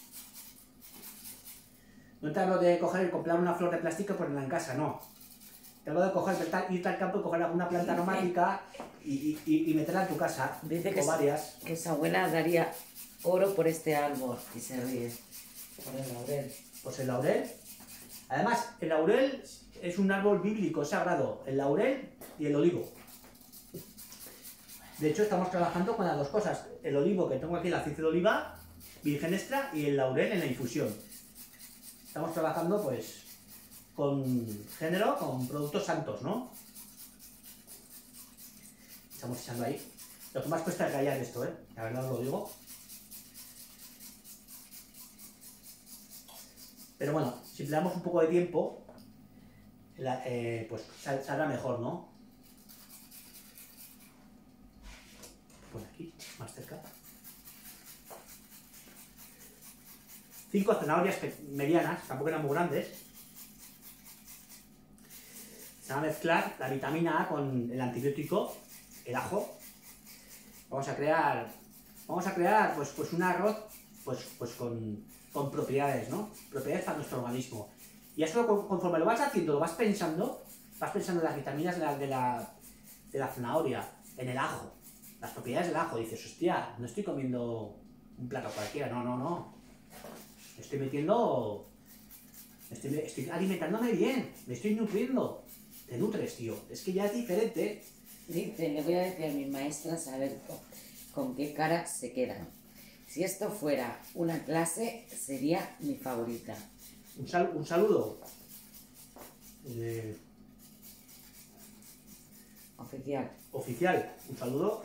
No te hablo de coger y comprar una flor de plástico y ponerla en casa, no. Te hablo de coger, irte al campo y coger alguna planta aromática y, y, y meterla en tu casa. Dice o que, varias. que su abuela daría oro por este árbol y se ríe. Por el laurel. Pues el laurel. Además, el laurel es un árbol bíblico, sagrado. El laurel y el olivo. De hecho, estamos trabajando con las dos cosas. El olivo, que tengo aquí el aceite de oliva, virgen extra, y el laurel en la infusión. Estamos trabajando, pues, con género, con productos santos, ¿no? Estamos echando ahí. Lo que más cuesta es rallar esto, ¿eh? La verdad os lo digo. Pero bueno, si le damos un poco de tiempo, la, eh, pues sal, saldrá mejor, ¿no? Por aquí, más cerca. Cinco zanahorias medianas, tampoco eran muy grandes. Se va a mezclar la vitamina A con el antibiótico, el ajo. Vamos a crear, vamos a crear pues, pues un arroz pues, pues con, con propiedades, ¿no? Propiedades para nuestro organismo. Y eso conforme lo vas haciendo, lo vas pensando, vas pensando en las vitaminas de la, de la, de la zanahoria, en el ajo, las propiedades del ajo. Dices, hostia, no estoy comiendo un plato cualquiera, no, no, no. Estoy metiendo, estoy, estoy alimentándome bien, me estoy nutriendo. te nutres, tío. Es que ya es diferente. Dice, le voy a decir a mis maestras a ver con, con qué cara se quedan. Si esto fuera una clase, sería mi favorita. Un, sal, un saludo. Eh, Oficial. Oficial. Un saludo.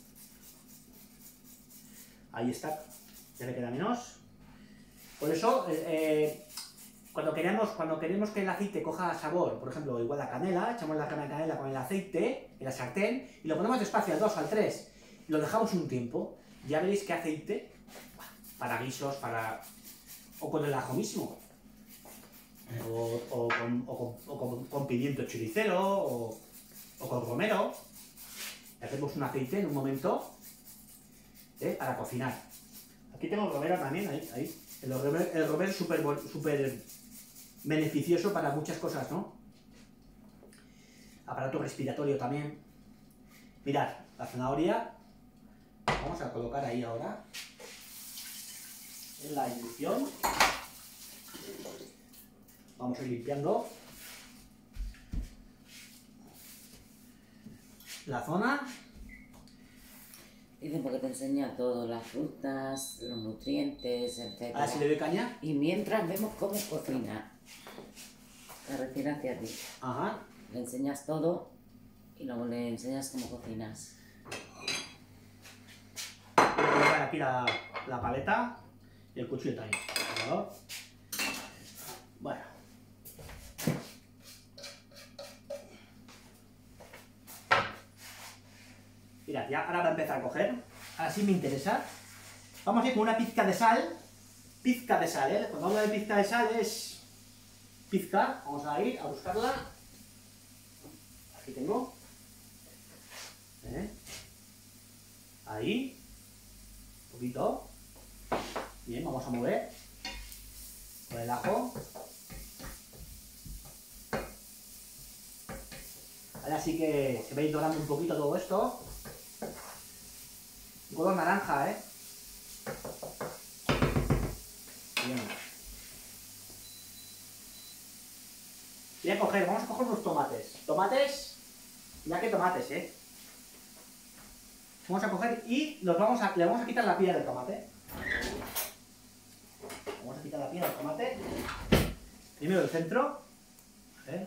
Ahí está. Ya le queda menos. Por eso, eh, cuando, queremos, cuando queremos que el aceite coja sabor, por ejemplo, igual a canela, echamos la crema de canela con el aceite en la sartén y lo ponemos despacio al dos, al tres. Y lo dejamos un tiempo. Ya veréis que aceite para guisos, para... o con el ajo mismo. O, o, con, o, con, o con, con pimiento choricero, o, o con romero. Y hacemos un aceite en un momento, ¿eh? Para cocinar. Aquí tengo el romero también, ahí, ahí. El romero, el romero es súper súper beneficioso para muchas cosas, ¿no? Aparato respiratorio también. Mirad, la zanahoria, vamos a colocar ahí ahora, en la inducción. Vamos a ir limpiando la zona. Dicen porque te enseña todo, las frutas, los nutrientes, etcétera. A ver si le doy caña. Y mientras vemos cómo cocina. La recién hacia ti. Ajá. Le enseñas todo y luego le enseñas cómo cocinas. Voy a colocar aquí la, la paleta y el cuchillo también. ¿No? Bueno. Mirad, ya ahora va a empezar a coger. Ahora sí me interesa. Vamos a ir con una pizca de sal. Pizca de sal, ¿eh? Cuando hablo de pizca de sal es... pizca. Vamos a ir a buscarla. Aquí tengo. ¿Eh? Ahí. Un poquito. Bien, vamos a mover. Con el ajo. Ahora sí que se va a ir dorando un poquito todo esto. Un color naranja, ¿eh? Bien. Voy a coger, vamos a coger unos tomates. Tomates, ya que tomates, ¿eh? Vamos a coger y los vamos a, le vamos a quitar la piel del tomate. Vamos a quitar la piel del tomate. Primero el centro. A ver.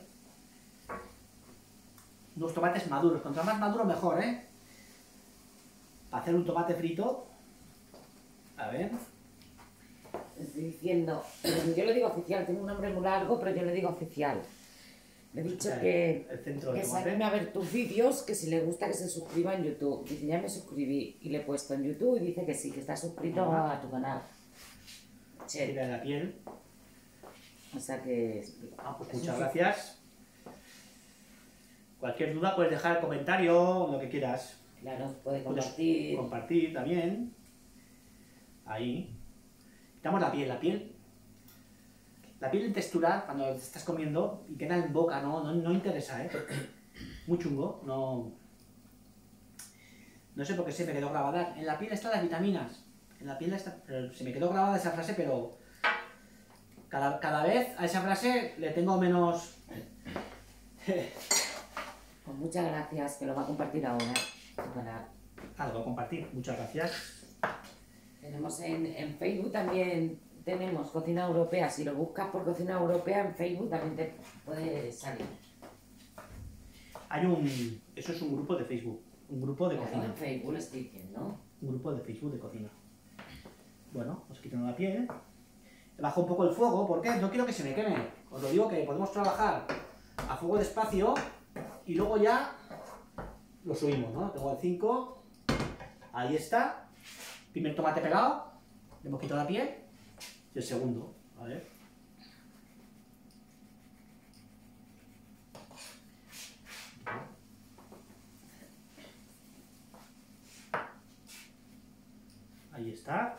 Unos tomates maduros. Cuanto más maduro mejor, ¿eh? Para hacer un tomate frito. A ver. Estoy diciendo, yo le digo oficial, tiene un nombre muy largo, pero yo le digo oficial. Le he dicho El- que, el centro del que se tomate. anime a ver tus vídeos, que si le gusta que se suscriba en YouTube. Dice, ya me suscribí y le he puesto en YouTube y dice que sí, que está suscrito Ajá. a tu canal. Sí. Tira de la piel. O sea que... Ah, pues es muchas un- gracias. Cualquier duda puedes dejar el comentario, lo que quieras. Claro, puede Puedes compartir. compartir también. Ahí. Quitamos la piel, la piel. La piel en textura, cuando te estás comiendo y queda en boca, no, no, no interesa, ¿eh? Muy chungo, no... No sé por qué se me quedó grabada. En la piel están las vitaminas. En la piel está... pero se me quedó grabada esa frase, pero... Cada, cada vez a esa frase le tengo menos... Pues muchas gracias, que lo va a compartir ahora. Tu canal. Ah, lo voy a compartir. Muchas gracias. Tenemos en, en Facebook también, tenemos Cocina Europea. Si lo buscas por Cocina Europea en Facebook también te puede salir. Hay un... Eso es un grupo de Facebook. Un grupo de Claro, cocina. en Facebook lo estoy diciendo. Un grupo de Facebook de cocina. Bueno, os quitando la piel. Bajo un poco el fuego, ¿por qué? No quiero que se me queme. Os lo digo que podemos trabajar a fuego despacio y luego ya lo subimos, ¿no? Tengo el cinco. Ahí está. Primer tomate pegado. Le hemos quitado la piel. Y el segundo. A ver. Ahí está.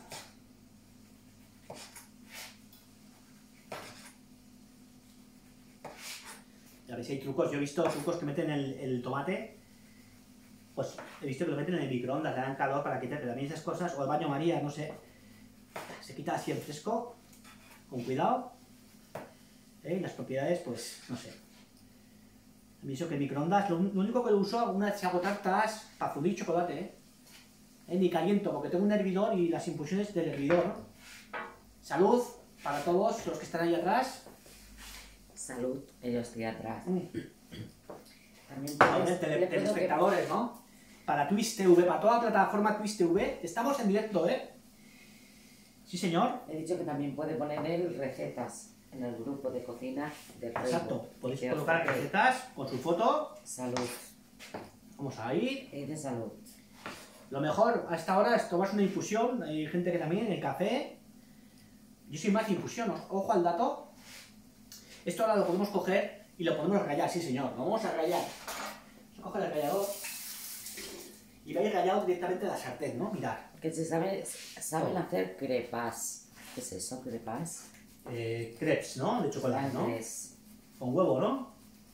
Ya veis, hay trucos. Yo he visto trucos que meten el, el tomate. Pues he visto que lo meten en el microondas, le dan calor para quitar, pero también esas cosas, o el baño María, no sé. Se quita así en fresco, con cuidado. ¿Eh? Y las propiedades, pues, no sé. Me dicho que microondas, lo, lo único que lo uso alguna vez si hago tartas para fundir chocolate, ¿eh? ¿Eh? Ni caliento, porque tengo un hervidor y las infusiones del hervidor. Salud para todos los que están ahí atrás. Salud, yo estoy atrás. Mm. También Ahí, puedes- tele- le puedo telespectadores, ¿no? Para Twitch T V, para toda la plataforma Twitch T V. Estamos en directo, ¿eh? Sí, señor. que- He dicho que también puede poner él recetas en el grupo de cocina de Facebook. Exacto. Podéis Que os colocar hace recetas con su foto. Salud. Vamos a ir. Y de salud. Lo mejor a esta hora es tomarse una infusión. Hay gente que también, el café. Yo soy más de infusión. Ojo al dato. Esto ahora lo podemos coger y lo podemos rallar, sí señor. Lo vamos a rallar. Vamos a coger el rallador. Y vais rallado directamente de la sartén, ¿no? Mirad. Que se sabe, saben hacer crepas. ¿Qué es eso, crepas? Eh, crepes, ¿no? De chocolate, ¿no? Antes. Con huevo, ¿no?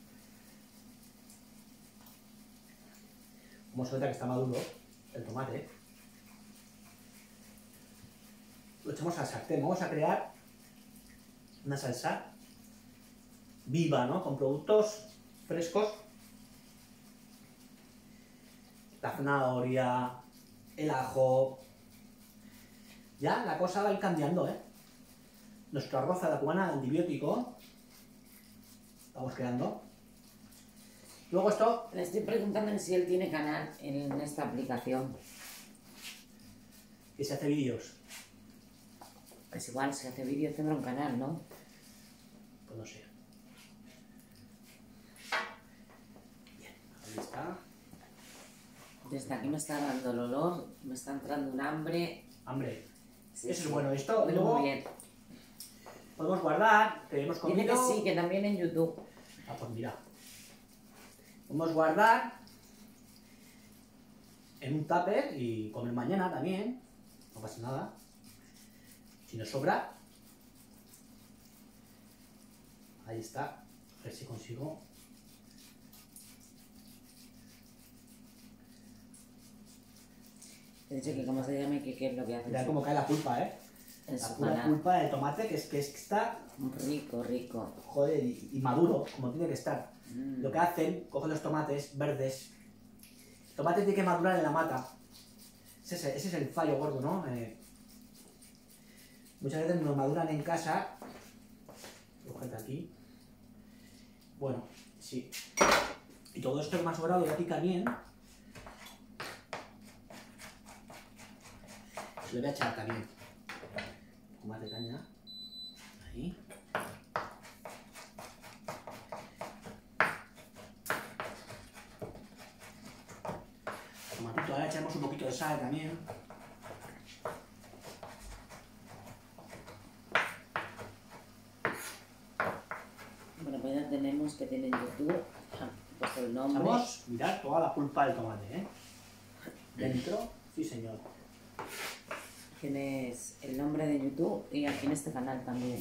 Como se nota que está maduro el tomate. Lo echamos a la sartén. Vamos a crear una salsa viva, ¿no? Con productos frescos. La zanahoria, el ajo. Ya la cosa va a ir cambiando, ¿eh? Nuestro arroz a la cubana de antibiótico. Vamos creando. Luego esto, Le estoy preguntando si él tiene canal en esta aplicación. que se hace vídeos. Pues igual, si hace vídeo tendrá un canal, ¿no? Pues no sé. Bien, ahí está. Desde aquí me está dando el olor, me está entrando un hambre. Hambre. Sí, Eso sí. es bueno. Esto Muy luego bien. podemos guardar, que hemos Dice comido. que sí, que también en YouTube. Ah, pues mira. Podemos guardar en un tupper y comer mañana también. No pasa nada. Si nos sobra. Ahí está. A ver si consigo. He dicho que como se llame, que qué es lo que hace Mira en su- cómo cae la pulpa, ¿eh? en La su pura canal. pulpa del tomate, que es que, es que está, Rico, rico. joder, y, y maduro, como tiene que estar. Mm. Lo que hacen, cogen los tomates verdes. El tomate tiene que madurar en la mata. Ese es, el- ese es el fallo gordo, ¿no? Eh, muchas veces nos maduran en casa. Cógete aquí. Bueno, sí. Y todo esto que me ha sobrado ya pica bien. Se le voy a echar también un poco más de caña. Ahí. Tomatito, ahora echamos un poquito de sal también. Bueno, pues ya tenemos que tiene en YouTube. Ah, puesto el nombre. Vamos, mirad toda la pulpa del tomate, ¿eh? Dentro, sí señor. Tienes el nombre de YouTube y aquí en este canal también.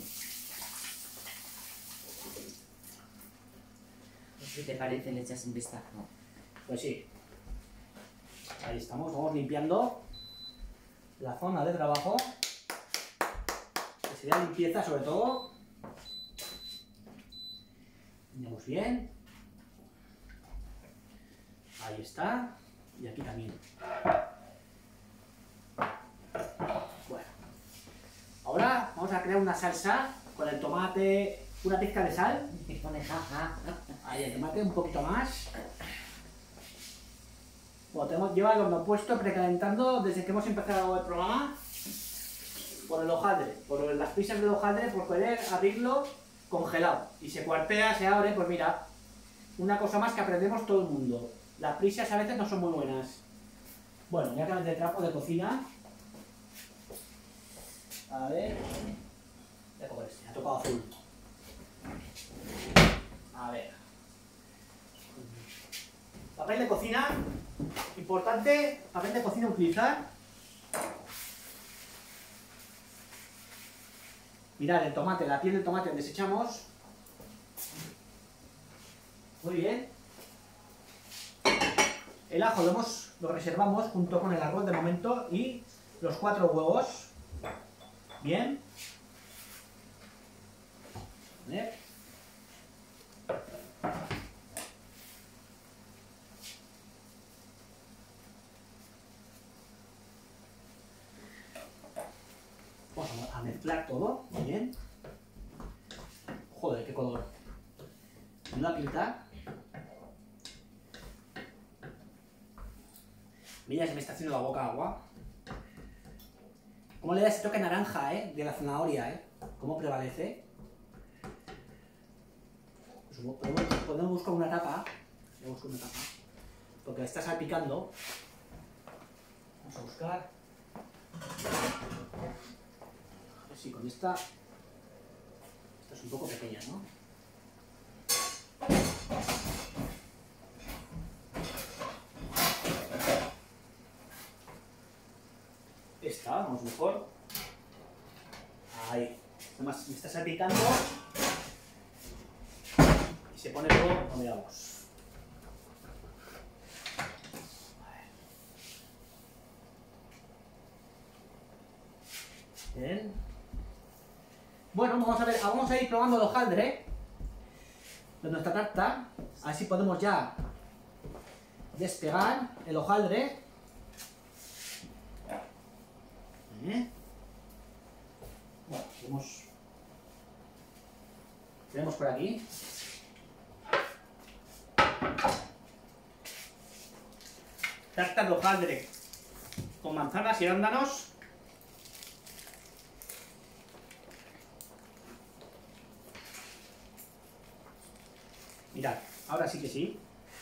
No sé si te parece, le echas un vistazo. Pues sí. Ahí estamos, vamos limpiando la zona de trabajo. Que sería limpieza sobre todo. Miramos bien. Ahí está. Y aquí también. Bueno. Ahora vamos a crear una salsa con el tomate, una pizca de sal. Y pone jaja. Ahí el tomate un poquito más. Bueno, tenemos, lleva el horno puesto, precalentando desde que hemos empezado el programa. Por el hojaldre, por las prisas del hojaldre, por querer abrirlo congelado. Y se cuartea, se abre, pues mira, una cosa más que aprendemos todo el mundo. Las prisas a veces no son muy buenas. Bueno, ya que de trapo de cocina. A ver. Voy a coger este, me ha tocado azul. A ver. Papel de cocina. Importante, papel de cocina utilizar. Mirad, el tomate, la piel del tomate desechamos. Muy bien. El ajo lo, hemos, lo reservamos junto con el arroz de momento y los cuatro huevos. Bien. A ver. a mezclar todo, bien. Joder, qué color. Me lo voy a pintar. Mira, se me está haciendo la boca agua. ¿Cómo le da ese toque naranja, eh? De la zanahoria, eh? ¿Cómo prevalece? Pues podemos, podemos buscar una tapa. Voy a buscar una tapa. Porque está salpicando. Vamos a buscar. A ver si con esta... Esta es un poco pequeña, ¿no? Esta, vamos mejor. Ahí. Además me está salpicando. Y se pone todo, no miramos. Bien. Bueno, vamos a ver, vamos a ir probando el hojaldre de nuestra tarta. A ver si podemos ya despegar el hojaldre. ¿Eh? Bueno, tenemos, tenemos por aquí. Tarta de hojaldre con manzanas y arándanos. Mirad, ahora sí que sí.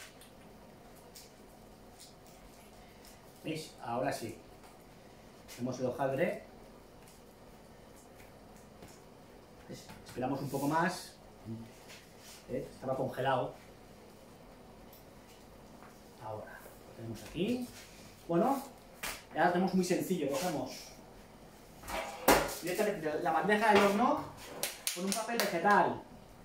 ¿Veis? Ahora sí. Tenemos el hojaldre. Esperamos un poco más. ¿Eh? Estaba congelado. Ahora, lo tenemos aquí. Bueno, ya lo tenemos muy sencillo. Cogemos directamente la bandeja del horno con un papel vegetal.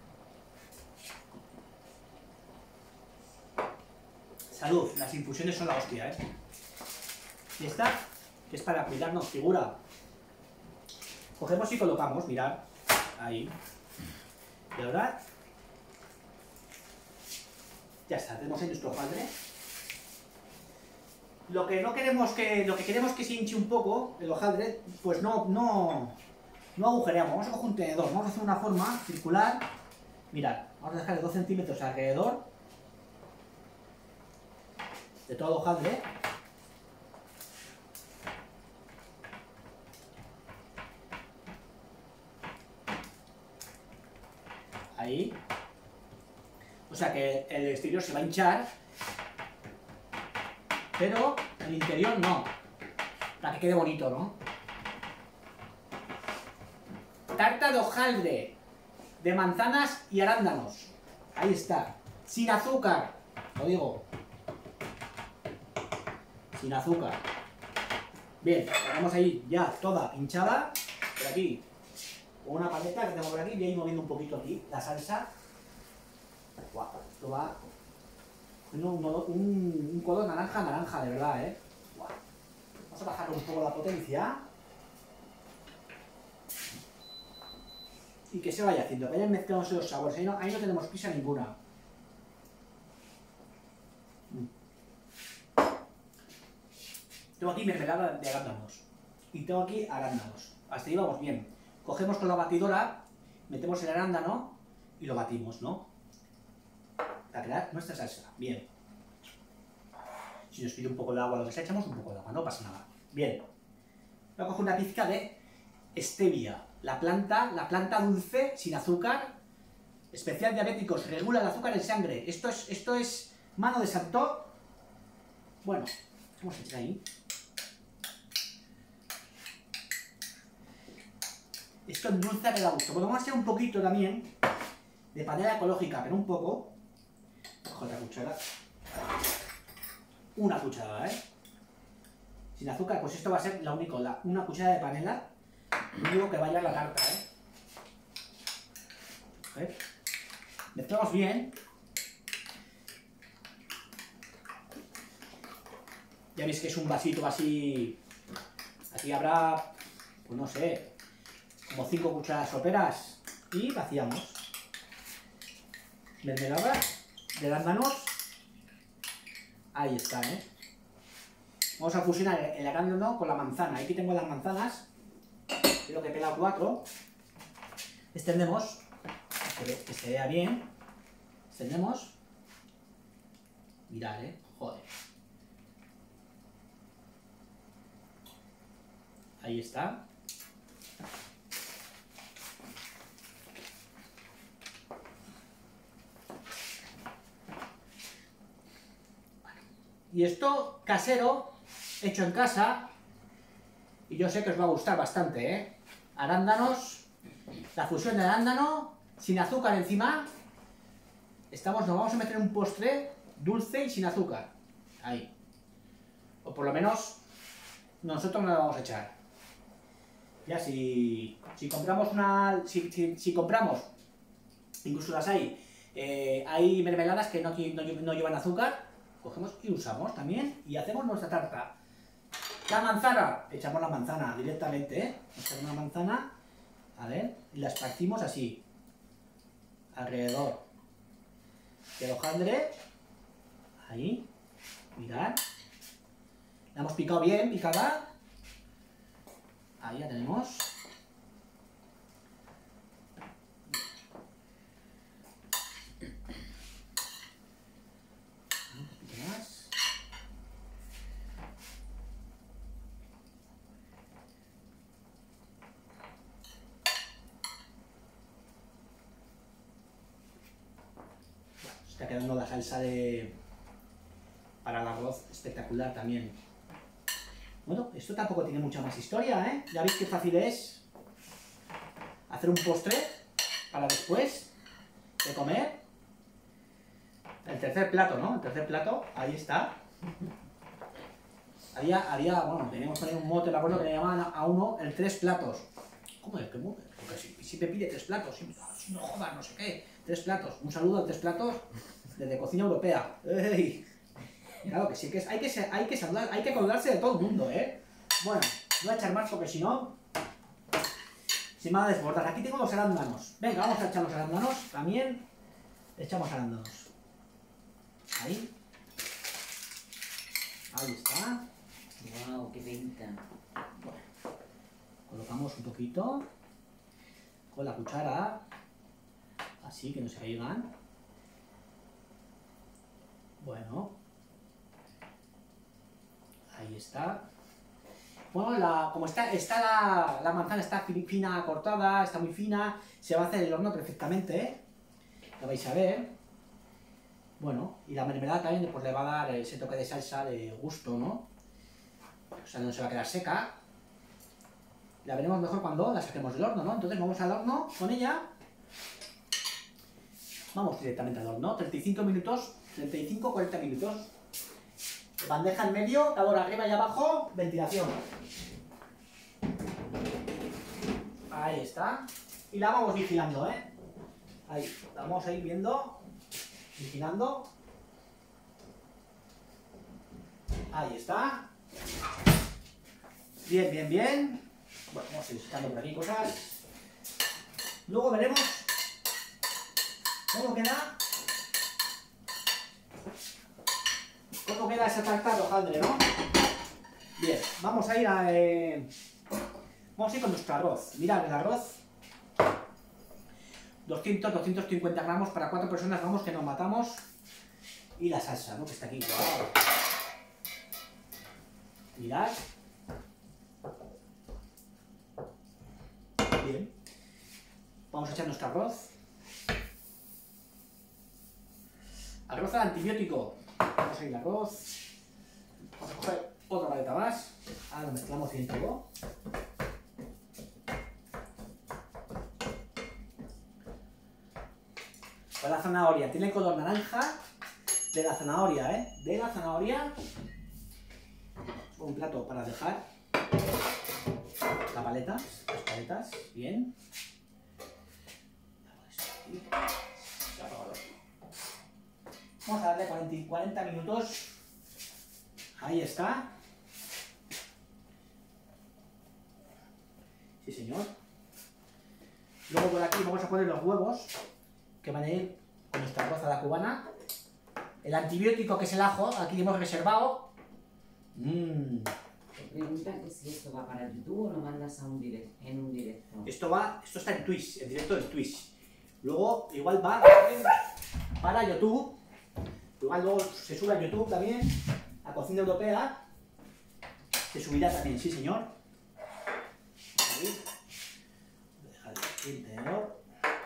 Salud, las infusiones son la hostia, ¿eh? Y esta, que es para cuidarnos, figura. Cogemos y colocamos, mirad, ahí. Y ahora, ya está, tenemos ahí nuestro hojaldre. Lo que no queremos que, lo que queremos que se hinche un poco, el hojaldre, pues no, no, no agujereamos. Vamos a coger un tenedor, vamos a hacer una forma circular. Mirad, vamos a dejarle dos centímetros alrededor de todo el hojaldre. Ahí. O sea que el exterior se va a hinchar, pero el interior no. Para que quede bonito, ¿no? Tarta de hojaldre de manzanas y arándanos. Ahí está. Sin azúcar. Lo digo. Sin azúcar. Bien, tenemos ahí ya toda hinchada. Por aquí, con una paleta que tengo por aquí, voy a ir moviendo un poquito aquí la salsa. Guau, esto va un, un, un color naranja, naranja, de verdad, ¿eh? Guau. Vamos a bajar un poco la potencia. Y que se vaya haciendo, que vayan mezclándose los sabores. Ahí no, ahí no tenemos prisa ninguna. Tengo aquí mermelada de arándanos. Y tengo aquí arándanos. Hasta ahí vamos bien. Cogemos con la batidora, metemos el arándano y lo batimos, ¿no? Para crear nuestra salsa. Bien. Si nos pide un poco de agua, lo que sea, echamos un poco de agua, no pasa nada. Bien. Voy a coger una pizca de stevia. La planta, la planta dulce, sin azúcar, especial diabéticos, regula el azúcar en sangre. Esto es, esto es mano de santo. Bueno, vamos a echar ahí. Esto endulza que da gusto. Bueno, vamos a echar un poquito también de panela ecológica, pero un poco. Cojo otra cuchara. Una cucharada, ¿eh? Sin azúcar, pues esto va a ser la única, la, una cucharada de panela. Lo único que vaya a la tarta, ¿eh? ¿Eh? Mezclamos bien. Ya veis que es un vasito así. Aquí habrá, pues no sé, como cinco cucharadas soperas. Y vaciamos. Mermelada de arándanos. Ahí está, ¿eh? Vamos a fusionar el arándano con la manzana. Aquí tengo las manzanas. creo que he pelado cuatro. Extendemos, que, que se vea bien. Extendemos. Mirad, eh, joder. Ahí está. Y esto casero, hecho en casa, y yo sé que os va a gustar bastante, ¿eh? Arándanos, la fusión de arándano, sin azúcar encima. Estamos, nos vamos a meter un postre dulce y sin azúcar. Ahí. O por lo menos nosotros no lo vamos a echar. Ya si, si compramos una... Si, si, si compramos, incluso las hay, eh, hay mermeladas que no, no, no llevan azúcar, cogemos y usamos también y hacemos nuestra tarta. La manzana, echamos la manzana directamente, ¿eh? Echamos una manzana, a ver, y la esparcimos así, alrededor del hojaldre, ahí, mirad, la hemos picado bien, picada, ahí ya tenemos. Un poquito más. Está quedando la salsa de para el arroz espectacular también. Bueno, esto tampoco tiene mucha más historia, ¿eh? Ya veis qué fácil es hacer un postre para después de comer. El tercer plato, ¿no? El tercer plato, ahí está. Había, había bueno, teníamos que poner un mote, me acuerdo que le llamaban a uno el tres platos. ¿Cómo es? ¿Cómo? Porque si, si me pide tres platos, si, si no jodas, no sé qué. Tres platos. Un saludo al tres platos desde Cocina Europea. ¡Ey! Claro que sí, que es, hay, que ser, hay que saludar, hay que acordarse de todo el mundo, ¿eh? Bueno, voy a echar más porque si no, se me va a desbordar. Aquí tengo los arándanos. Venga, vamos a echar los arándanos. También echamos arándanos. Ahí. Ahí está. Wow, qué pinta. Bueno, colocamos un poquito con la cuchara, así que no se caigan. Bueno, ahí está. Bueno, la, como está, está la, la manzana está fina cortada, está muy fina, se va a hacer el horno perfectamente, ¿eh? Lo vais a ver. Bueno, y la mermelada también pues, le va a dar ese toque de salsa de gusto, ¿no? O sea, no se va a quedar seca. La veremos mejor cuando la saquemos del horno, ¿no? Entonces vamos al horno con ella. Vamos directamente al horno, treinta y cinco minutos, treinta y cinco a cuarenta minutos. Bandeja en medio, calor arriba y abajo, ventilación. Ahí está. Y la vamos vigilando, ¿eh? Ahí, la vamos a ir viendo, vigilando. Ahí está. Bien, bien, bien. Bueno, vamos a ir sacando por aquí cosas. Luego veremos cómo queda. ¿Cómo queda esa tarta de hojaldre, no? Bien, vamos a ir a... Eh... Vamos a ir con nuestro arroz. Mirad, el arroz. doscientos, doscientos cincuenta gramos para cuatro personas, vamos, que nos matamos. Y la salsa, ¿no? Que está aquí. ¡Wow! Mirad. Bien. Vamos a echar nuestro arroz. Arroz al antibiótico. Vamos a ir el arroz. Vamos a coger otra paleta más. Ahora lo mezclamos bien todo. Con la zanahoria. Tiene el color naranja de la zanahoria, ¿eh? De la zanahoria. Un plato para dejar la paleta, las paletas, bien. Vamos a darle cuarenta, cuarenta minutos. Ahí está. Sí, señor. Luego por aquí vamos a poner los huevos que van a ir con nuestra arroz a la cubana. El antibiótico que es el ajo, aquí hemos reservado. Mmm, preguntan que si esto va para YouTube o lo mandas a un direct, en un directo. Esto va, esto está en Twitch, en directo en Twitch. Luego, igual va para YouTube. Igual luego se sube a YouTube también. A Cocina Europea. Se subirá también, sí señor. Ahí. Dejar el tenedor.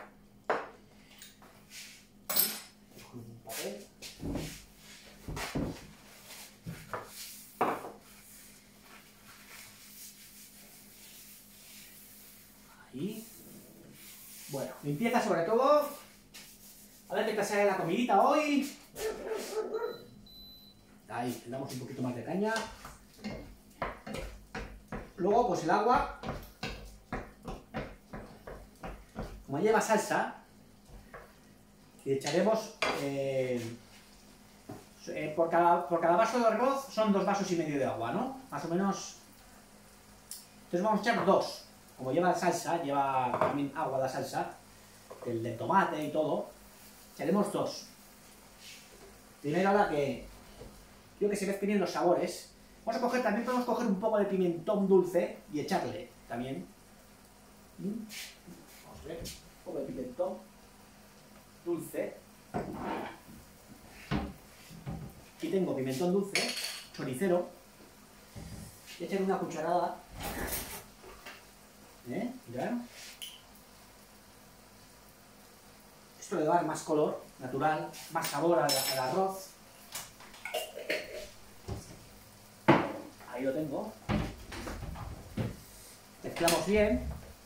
Cojo un papel. Ahí. Bueno, limpieza sobre todo. A ver qué te sale la comidita hoy. Ahí, le damos un poquito más de caña. Luego, pues el agua. Como lleva salsa, le echaremos eh, eh, por, cada, por cada vaso de arroz son dos vasos y medio de agua, ¿no? Más o menos. Entonces vamos a echar dos. Como lleva salsa, lleva también agua la salsa, el de tomate y todo, echaremos dos. Primero ahora que quiero que se mezclen los sabores. Vamos a coger, también podemos coger un poco de pimentón dulce y echarle también. Vamos a ver, un poco de pimentón dulce. Aquí tengo pimentón dulce, choricero. Y echarle una cucharada. ¿Eh? Mirad. Esto le va a dar más color natural, más sabor al, al arroz. Ahí lo tengo. Mezclamos bien.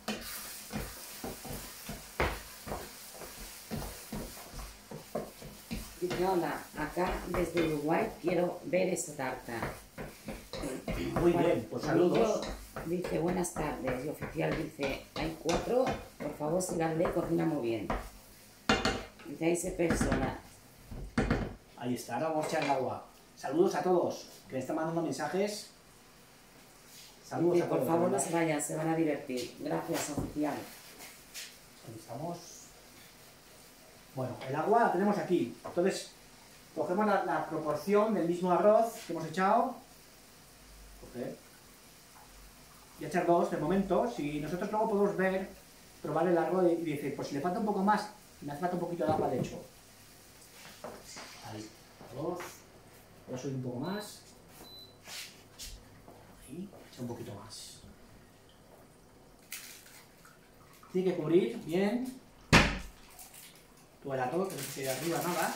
Dice, hola, acá desde Uruguay quiero ver esa tarta. Muy bien, pues saludos. Dice, buenas tardes. Y Oficial dice, hay cuatro, por favor síganle, cocina muy bien. Dice, ahí se persona. Ahí está, ahora vamos a echar el agua. Saludos a todos, que me están mandando mensajes. Saludos Dice, a todos. por favor no se vayan, se van a divertir. Gracias, Oficial. Ahí estamos. Bueno, el agua la tenemos aquí. Entonces, cogemos la, la proporción del mismo arroz que hemos echado. Coger. Y echar dos de momento. Si nosotros luego podemos ver, probar el arroz y decir, pues si le falta un poco más, me hace falta un poquito de agua, de hecho. Ahí, dos. Voy a subir un poco más. Ahí, echa un poquito más. Tiene que cubrir bien todo el arroz, que no se quede arriba nada.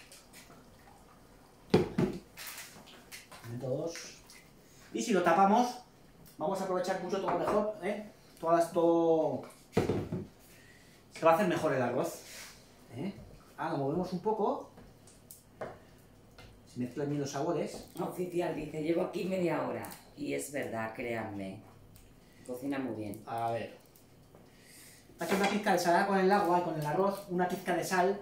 Ahí. Momento dos. Y si lo tapamos, vamos a aprovechar mucho todo mejor, ¿eh? Todas, todo... Se va a hacer mejor el arroz. ¿Eh? Ah, lo movemos un poco. Se mezclan bien los sabores. Oficial dice, llevo aquí media hora. Y es verdad, créanme. Cocina muy bien. A ver. Ha hecho una pizca de sal con el agua y con el arroz, una pizca de sal.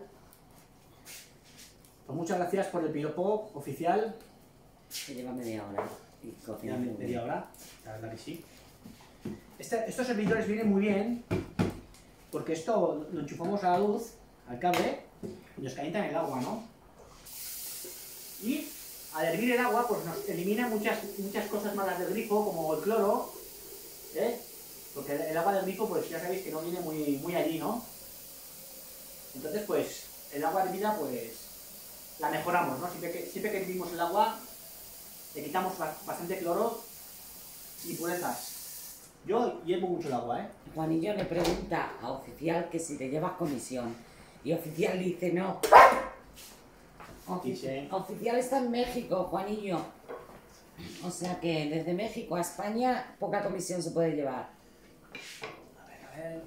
Pues muchas gracias por el piropo, Oficial. Que lleva media hora. Y cocina Ya muy bien. media hora, la verdad que sí. Este, estos servidores vienen muy bien porque esto lo enchufamos a la luz, al cable, y nos calientan el agua, ¿no? Y al hervir el agua, pues nos elimina muchas, muchas cosas malas del grifo, como el cloro, ¿eh? Porque el agua del grifo, pues ya sabéis que no viene muy, muy allí, ¿no? Entonces, pues, el agua hervida, pues, la mejoramos, ¿no? Siempre que, siempre que hervimos el agua, le quitamos bastante cloro y purezas. Yo hiervo mucho el agua, ¿eh? Juanillo le pregunta a Oficial que si te llevas comisión. Y Oficial dice no. Ofici Dice- Oficial está en México, Juanillo. O sea que desde México a España poca comisión se puede llevar. A ver, a ver.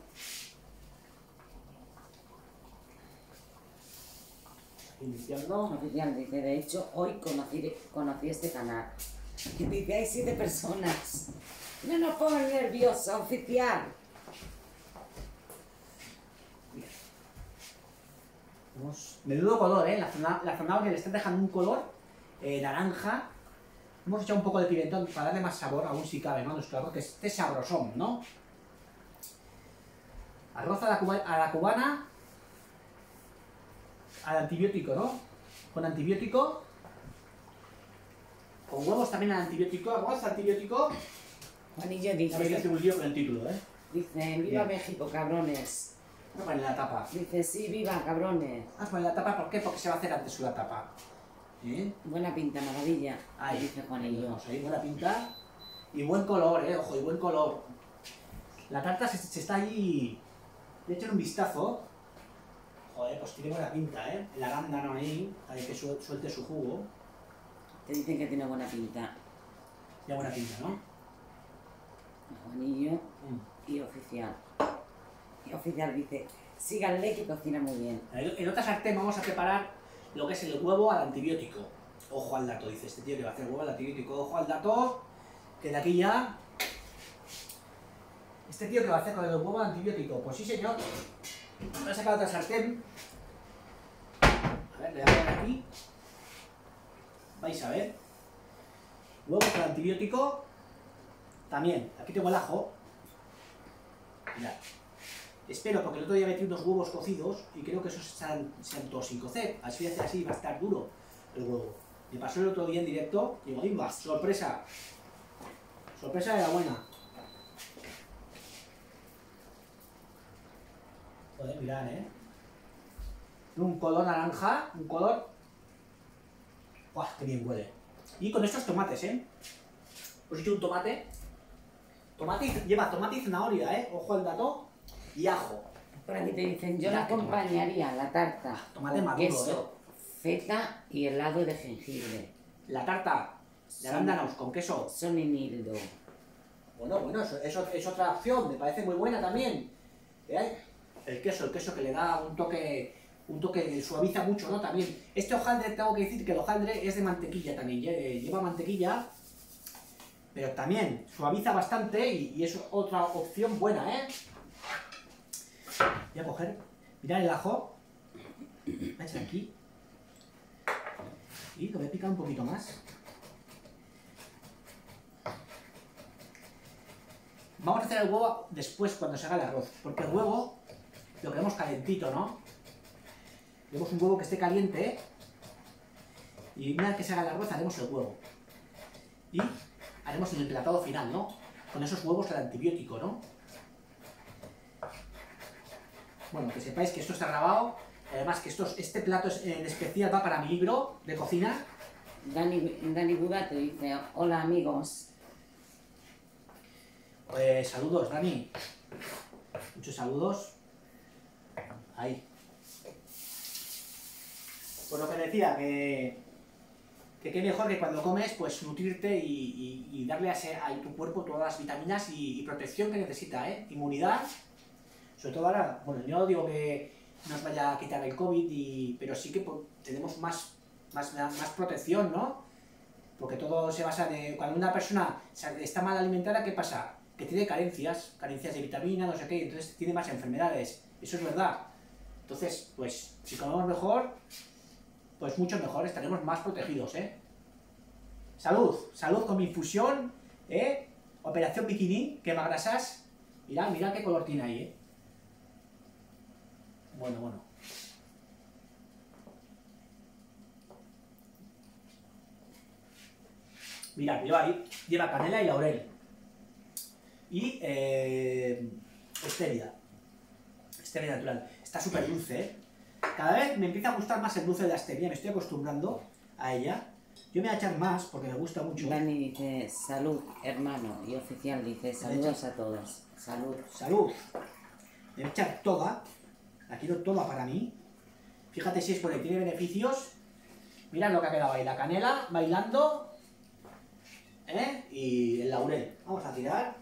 Iniciando. Oficial dice, de hecho, hoy conocí, conocí este canal. Y dice, hay siete personas. No nos pongan nerviosos, Oficial. Vamos. Menudo color, ¿eh? La, zana la zanahoria le está dejando un color eh, naranja. Hemos echado un poco de pimentón para darle más sabor, aún si cabe, ¿no? Nuestro arroz, que esté sabrosón, ¿no? Arroz a la, cuba a la cubana. Al antibiótico, ¿no? Con antibiótico. con huevos también al antibiótico, arroz antibiótico. Juanillo Sabes que dice, hace un lío con el título, ¿eh? dice, viva Bien. México, cabrones. Vamos a poner la tapa. Dice, sí, viva, cabrones. Vamos a poner la tapa, ¿por qué? Porque se va a hacer antes la tapa. ¿Eh? Buena pinta, maravilla. Ahí, dice Juanillo. vamos ahí, buena pinta. Y buen color, eh, ojo, y buen color. La tarta se, se está ahí. Le echan un vistazo. Joder, pues tiene buena pinta, eh. El arándano ahí, para que suel- suelte su jugo. Te dicen que tiene buena pinta. Ya buena pinta, ¿no? Juanillo Mm. y oficial. Y oficial dice, síganle que cocina muy bien. En en otra sartén vamos a preparar lo que es el huevo al antibiótico. Ojo al dato, dice este tío que va a hacer huevo al antibiótico. Ojo al dato, que de aquí ya... Este tío que va a hacer con el huevo al antibiótico. Pues sí, señor. Voy a sacar otra sartén. A ver, le voy a poner aquí. Vais a ver. Huevo al antibiótico. También, aquí tengo el ajo. Mirad. Espero, porque el otro día metí unos huevos cocidos y creo que esos están, sean todos sin cocer. Así hace así, va a estar duro el huevo. Me pasó el otro día en directo y digo, ¡ay, va! ¡Sorpresa! Sorpresa de la buena. Joder, mirad, ¿eh? Un color naranja, un color... ¡Buah, qué bien huele! Y con estos tomates, ¿eh? Os he hecho un tomate. Tomate y- lleva tomate y zanahoria, ¿eh? Ojo al dato. Y ajo. Por aquí te dicen, yo Ya, la que tomate. acompañaría la tarta Tomate con maduro, queso, feta y helado de jengibre. La tarta de arándanos con queso. Sonimildo. Bueno, bueno, eso, eso es otra opción, me parece muy buena también. ¿Eh? El queso, el queso que le da un toque, un toque que suaviza mucho, ¿no? También. Este hojaldre, tengo que decir que el hojaldre es de mantequilla también, lle- lleva mantequilla, pero también suaviza bastante y, y es otra opción buena, ¿eh? Voy a coger, mirad el ajo, voy a echar aquí y lo voy a picar un poquito más. Vamos a hacer el huevo después, cuando se haga el arroz, porque el huevo lo queremos calentito, ¿no? Queremos un huevo que esté caliente y una vez que se haga el arroz haremos el huevo. Y haremos el emplatado final, ¿no? Con esos huevos al antibiótico, ¿no? Bueno, que sepáis que esto está grabado, además que estos, este plato es- en especial va para mi libro de cocina. Dani, Dani Buda te dice, hola amigos. Pues saludos, Dani. Muchos saludos. Ahí. Pues lo que decía, que, que qué mejor que cuando comes, pues nutrirte y, y- y darle a, ese, a tu cuerpo todas las vitaminas y, y protección que necesita, ¿eh? Inmunidad. Sobre todo ahora, bueno, yo no digo que nos vaya a quitar el COVID, y, pero sí que pues, tenemos más, más, más protección, ¿no? Porque todo se basa de... Cuando una persona se- está mal alimentada, ¿qué pasa? Que tiene carencias, carencias de vitamina, no sé qué, y entonces tiene más enfermedades. Eso es verdad. Entonces, pues, si comemos mejor, pues mucho mejor, estaremos más protegidos, ¿eh? Salud, salud con mi infusión, ¿eh? Operación bikini, quemagrasas. Mirad, mirad qué color tiene ahí, ¿eh? Bueno, bueno. Mirad, lleva ahí, lleva canela y laurel. Y eh, stevia. Stevia natural. Está súper dulce, ¿eh? Cada vez me empieza a gustar más el dulce de la stevia, me estoy acostumbrando a ella. Yo me voy a echar más porque me gusta mucho. Dani dice, salud, hermano. Y oficial dice, saludos a todos. Salud. Salud. Me voy a echar toda. La quiero toda para mí. Fíjate si es porque tiene beneficios. Mirad lo que ha quedado ahí. La canela bailando. ¿Eh? Y el laurel. Vamos a tirar.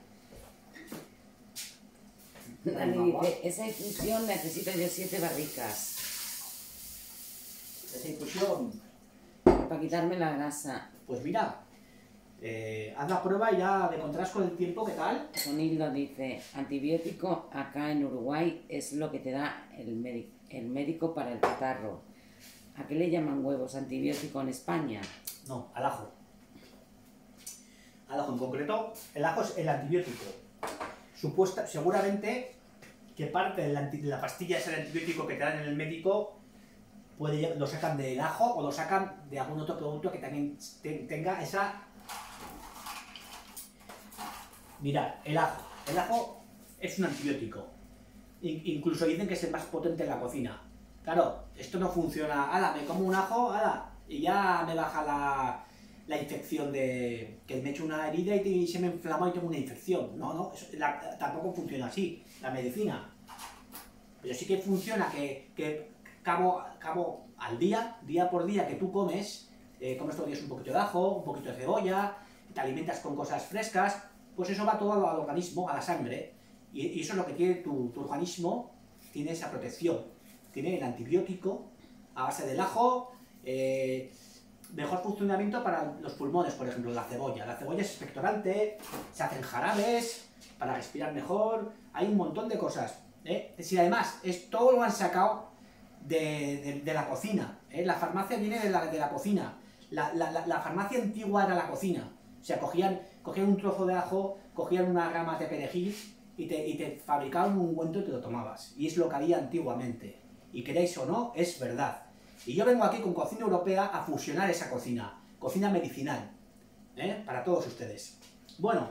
Dani dice, esa infusión necesito yo siete barricas Esa infusión. para quitarme la grasa. Pues mira. Eh, haz la prueba y ya me contarás con el tiempo qué tal. Sonildo dice, antibiótico acá en Uruguay es lo que te da el, médico, el médico para el catarro. ¿A qué le llaman huevos antibiótico en España? No, al ajo. Al ajo en concreto. El ajo es el antibiótico. Supuesta, seguramente que parte de la, anti- de la pastilla es el antibiótico que te dan en el médico puede, lo sacan del ajo o lo sacan de algún otro producto que también te, tenga esa... Mirad, el ajo. El ajo es un antibiótico. In, incluso dicen que es el más potente en la cocina. Claro, esto no funciona. Ala, me como un ajo, ala, y ya me baja la, la infección de... que me he hecho una herida y, y se me inflamó y tengo una infección. No, no, eso, la, tampoco funciona así, la medicina. Pero sí que funciona que, que cabo, cabo al día, día por día que tú comes, eh, comes todos los días un poquito de ajo, un poquito de cebolla, te alimentas con cosas frescas, pues eso va todo al, al organismo, a la sangre, y, y eso es lo que tiene tu, tu organismo, tiene esa protección, tiene el antibiótico a base del ajo, eh, mejor funcionamiento para los pulmones, por ejemplo, la cebolla. La cebolla es expectorante, se hacen jarabes para respirar mejor, hay un montón de cosas. ¿Eh? Si además es, todo lo han sacado de, de, de la cocina, ¿eh? La farmacia viene de la, de la cocina, la, la, la, la farmacia antigua era la cocina, o sea, cogían, cogían un trozo de ajo, cogían unas ramas de perejil y te, y te fabricaban un ungüento y te lo tomabas, y es lo que había antiguamente, y queréis o no, es verdad. Y yo vengo aquí con Cocina Europea a fusionar esa cocina, cocina medicinal, ¿eh? Para todos ustedes. Bueno,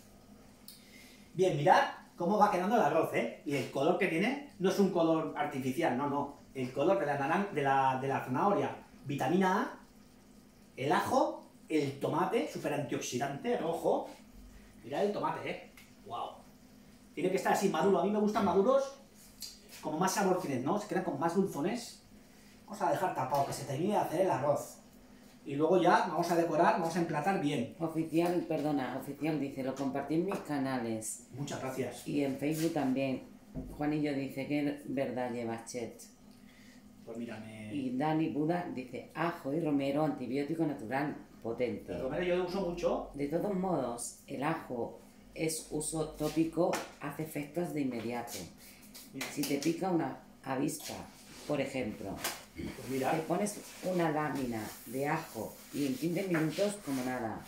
bien, mirad cómo va quedando el arroz, ¿eh? Y el color que tiene no es un color artificial, no, no. El color de la, naran de la, de la zanahoria, vitamina A, el ajo, el tomate, súper antioxidante, rojo. Mirad el tomate, ¿eh? ¡Wow! Tiene que estar así maduro. A mí me gustan maduros, como más sabor tienen, ¿no? Se quedan con más dulzones. Vamos a dejar tapado, que se termine de hacer el arroz. Y luego ya vamos a decorar, vamos a emplatar bien. Oficial, perdona, oficial dice, lo compartí en mis canales. Muchas gracias. Y en Facebook también. Juanillo dice, ¿qué verdad llevas, Chet? Pues mírame. Y Dani Buda dice, ajo y romero, antibiótico natural, potente. El romero yo lo uso mucho. De todos modos, el ajo es uso tópico, hace efectos de inmediato. Si te pica una avispa, por ejemplo, Pues mira. te pones una lámina de ajo y en quince minutos como nada.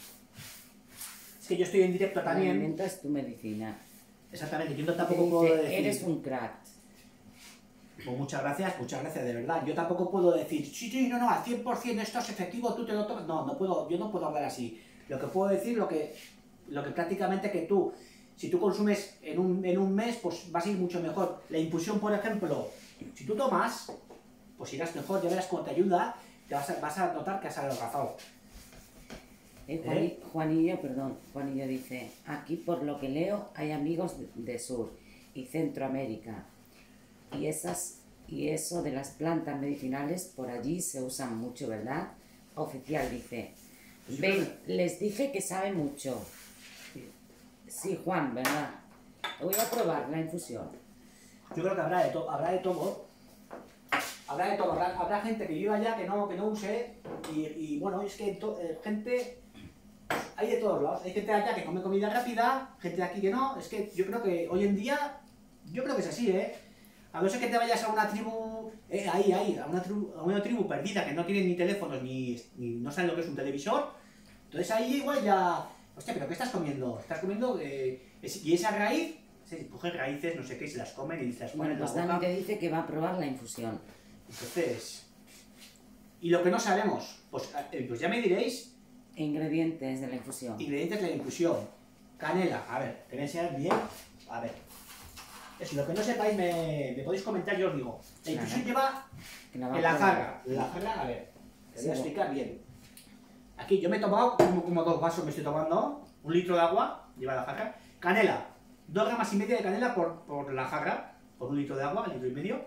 Es que yo estoy en directo también. Alimentas tu medicina. Exactamente, yo no Te tampoco dice, puedo decir... eres un crack. Pues muchas gracias, muchas gracias, de verdad. Yo tampoco puedo decir, sí, sí, no, no, al cien por cien esto es efectivo, tú te lo tomas. No, no puedo, yo no puedo hablar así. Lo que puedo decir, lo que, lo que prácticamente que tú, si tú consumes en un, en un mes, pues vas a ir mucho mejor. La infusión, por ejemplo, si tú tomas, pues irás mejor, ya verás cómo te ayuda, te vas a, vas a notar que has adelgazado. Eh, Juani- Juanillo, perdón, Juanillo dice, aquí por lo que leo hay amigos de, de Sur y Centroamérica y esas y eso de las plantas medicinales por allí se usan mucho, ¿verdad? Oficial dice, ven, les dije que sabe mucho. Sí, Juan, ¿verdad? Voy a probar la infusión. Yo creo que habrá de, to habrá de todo. Habrá de todo. Habrá, habrá gente que viva allá que no, que no use. Y, y bueno, es que to eh, gente... Hay de todos lados. Hay gente allá que come comida rápida, gente de aquí que no. Es que yo creo que hoy en día... Yo creo que es así, ¿eh? A no ser que te vayas a una tribu... Eh, ahí, ahí. A una tribu, a una tribu perdida que no tiene ni teléfonos ni, ni no saben lo que es un televisor. Entonces ahí igual ya... Hostia, ¿pero qué estás comiendo? Estás comiendo... Eh, es, y esa raíz... Se cogen raíces, no sé qué, y se las comen y se las ponen Bueno, en pues la Dani boca. te dice que va a probar la infusión. Entonces... Y lo que no sabemos, pues, eh, pues ya me diréis, Ingredientes de la infusión. ingredientes de la infusión. Canela, a ver, te voy a enseñar bien. A ver. Si lo que no sepáis me, me podéis comentar, yo os digo. La infusión lleva Que la va en a la probar. jarra. La jarra, a ver, te voy a Sí. explicar bien. Aquí yo me he tomado como, como dos vasos, me estoy tomando. Un litro de agua, lleva la jarra. Canela, dos ramas y media de canela por, por la jarra, por un litro de agua, litro y medio.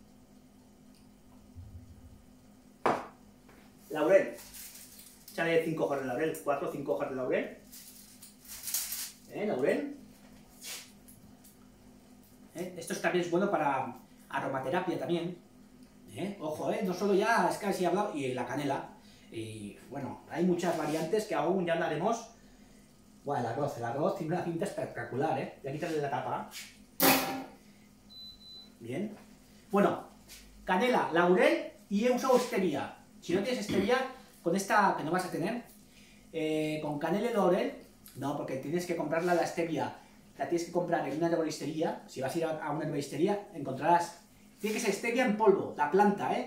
Laurel. Échale cinco hojas de laurel, cuatro o cinco hojas de laurel. ¿Eh, laurel? ¿Eh? Esto también es bueno para aromaterapia también. ¿Eh? Ojo, ¿eh? No solo ya es casi hablado, y la canela. Y bueno, hay muchas variantes que aún ya hablaremos. Bueno, el arroz, el arroz tiene una pinta espectacular, ¿eh? Voy a quitarle la tapa. Bien. Bueno, canela, laurel y he usado stevia. Si no tienes stevia, con esta que no vas a tener, eh, con canela y laurel, no, porque tienes que comprarla la stevia, la tienes que comprar en una herboristería. Si vas a ir a una herboristería, encontrarás, tiene que ser stevia en polvo, la planta, ¿eh?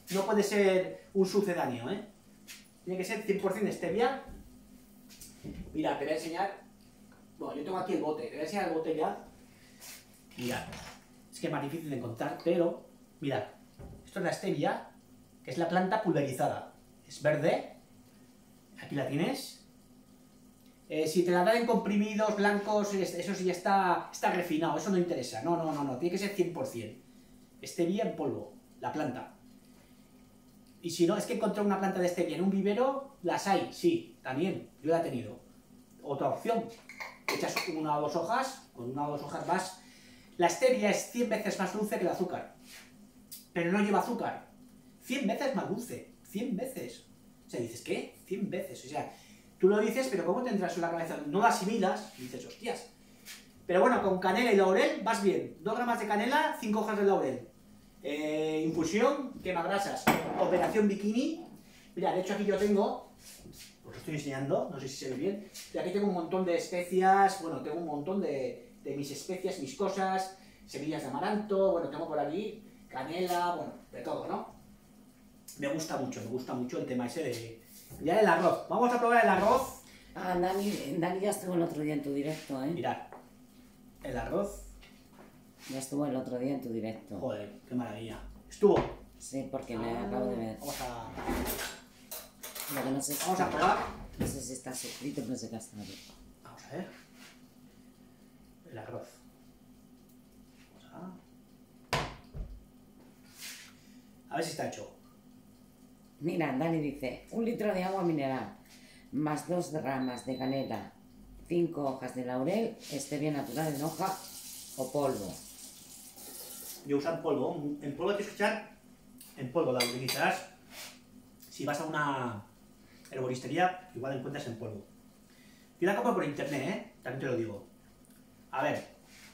No puede ser un sucedáneo, ¿eh? Tiene que ser cien por cien stevia. Mira, te voy a enseñar. Bueno, yo tengo aquí el bote. Te voy a enseñar el bote ya. Mirad. Es que es más difícil de encontrar, pero... Mirad. Esto es la stevia, que es la planta pulverizada. Es verde. Aquí la tienes. Eh, si te la dan en comprimidos blancos, eso sí ya está, está refinado. Eso no interesa. No, no, no, no. Tiene que ser cien por cien. Stevia en polvo. La planta. Y si no, es que encontré una planta de stevia en un vivero, las hay, sí, también, yo la he tenido. Otra opción, echas una o dos hojas, con una o dos hojas más. La stevia es cien veces más dulce que el azúcar, pero no lleva azúcar. cien veces más dulce, cien veces. O sea, dices, ¿qué? cien veces, o sea, tú lo dices, pero ¿cómo te entras en la cabeza? No lo asimilas, y dices, hostias. Pero bueno, con canela y laurel vas bien. dos gramos de canela, cinco hojas de laurel. Eh, infusión, quemagrasas, operación bikini. Mira, de hecho aquí yo tengo, os lo estoy enseñando, no sé si se ve bien, y aquí tengo un montón de especias, bueno, tengo un montón de, de mis especias, mis cosas, semillas de amaranto, bueno, tengo por aquí canela, bueno, de todo, ¿no? Me gusta mucho, me gusta mucho el tema ese de... Ya el arroz, vamos a probar el arroz. Ah, Dani, Dani ya estuvo el otro día en tu directo, ¿eh? Mirad, el arroz. Ya estuvo el otro día en tu directo. Joder, qué maravilla. ¿Estuvo? Sí, porque me Ah, acabo de ver. Vamos a... Lo que no sé si, Vamos a probar. no sé si está suscrito, pero sé que ha estado. Vamos a ver. El arroz. Vamos a... A ver si está hecho. Mira, Dani dice, un litro de agua mineral, más dos ramas de canela, cinco hojas de laurel, stevia natural en hoja o polvo. Yo uso en polvo. En polvo tienes que echar en polvo, la utilizarás. Si vas a una herboristería, igual encuentras en polvo. Yo la compro por internet, ¿eh? También te lo digo. A ver.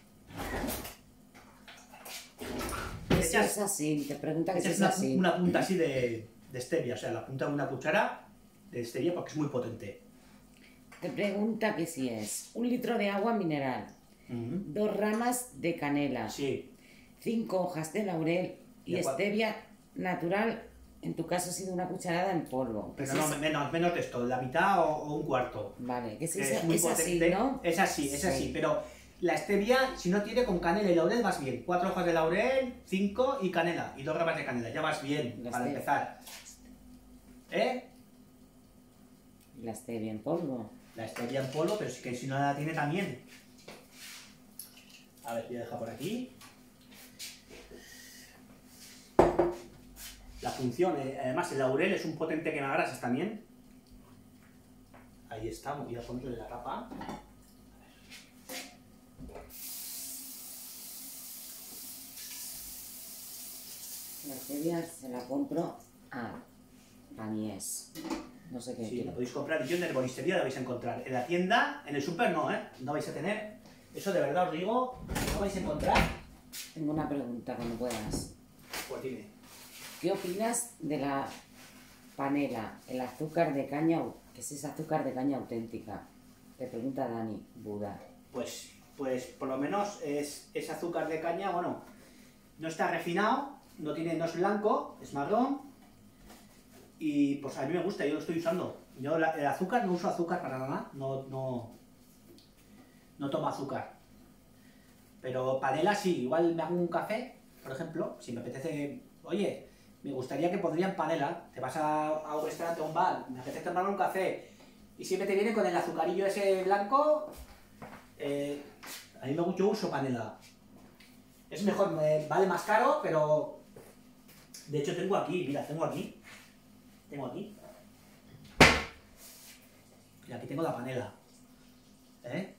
Si es así, te pregunta que si Echas es una, así. una punta así de, de stevia, o sea, la punta de una cuchara de stevia porque es muy potente. Te pregunta que si es un litro de agua mineral, Uh-huh. dos ramas de canela, Sí. cinco hojas de laurel y ¿Y a cuál? stevia natural, en tu caso ha sido una cucharada en polvo. Pero Si no, es- menos, menos de esto, la mitad o, o un cuarto. Vale, que si Que es, es muy es así, potente. ¿no? Es así, es Sí. así, pero la stevia, si no tiene con canela y laurel, vas bien. Cuatro hojas de laurel, cinco y canela, y dos ramas de canela, ya vas bien, La para stevia. empezar. ¿Eh? La stevia en polvo. La stevia en polvo, pero es que si no la tiene también. A ver, voy a dejar por aquí. La función, eh, además el laurel es un potente quemagrasas también. Ahí está, voy a ponerle la tapa. La stevia se la compro a Paniés. No sé qué Sí, quiero. la podéis comprar y yo en la herboristería la vais a encontrar. En la tienda, en el super no, ¿eh? No vais a tener. Eso de verdad os digo, no vais a encontrar. Tengo una pregunta cuando puedas. Pues dime. ¿Qué opinas de la panela, el azúcar de caña, que es ese azúcar de caña auténtica? Te pregunta Dani Buda. Pues, pues por lo menos es, es azúcar de caña, bueno, no está refinado, no tiene, no es blanco, es marrón. Y pues a mí me gusta, yo lo estoy usando. Yo la- el azúcar no uso azúcar para nada, no, no, no tomo azúcar. Pero panela sí, igual me hago un café, por ejemplo, si me apetece, oye, me gustaría que pondrían panela, te vas a, a un restaurante o un bar, me apetece tomar un café, y siempre te viene con el azucarillo ese blanco, eh, a mí me gusta, yo uso panela. Es mejor, me vale más caro, pero de hecho tengo aquí, mira, tengo aquí, tengo aquí, y aquí tengo la panela, ¿eh?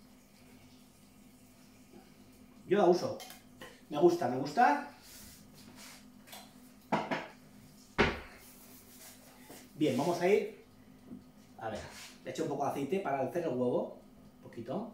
Yo la uso. Me gusta, me gusta. Bien, vamos a ir. A ver, le echo un poco de aceite para hacer el huevo. Un poquito.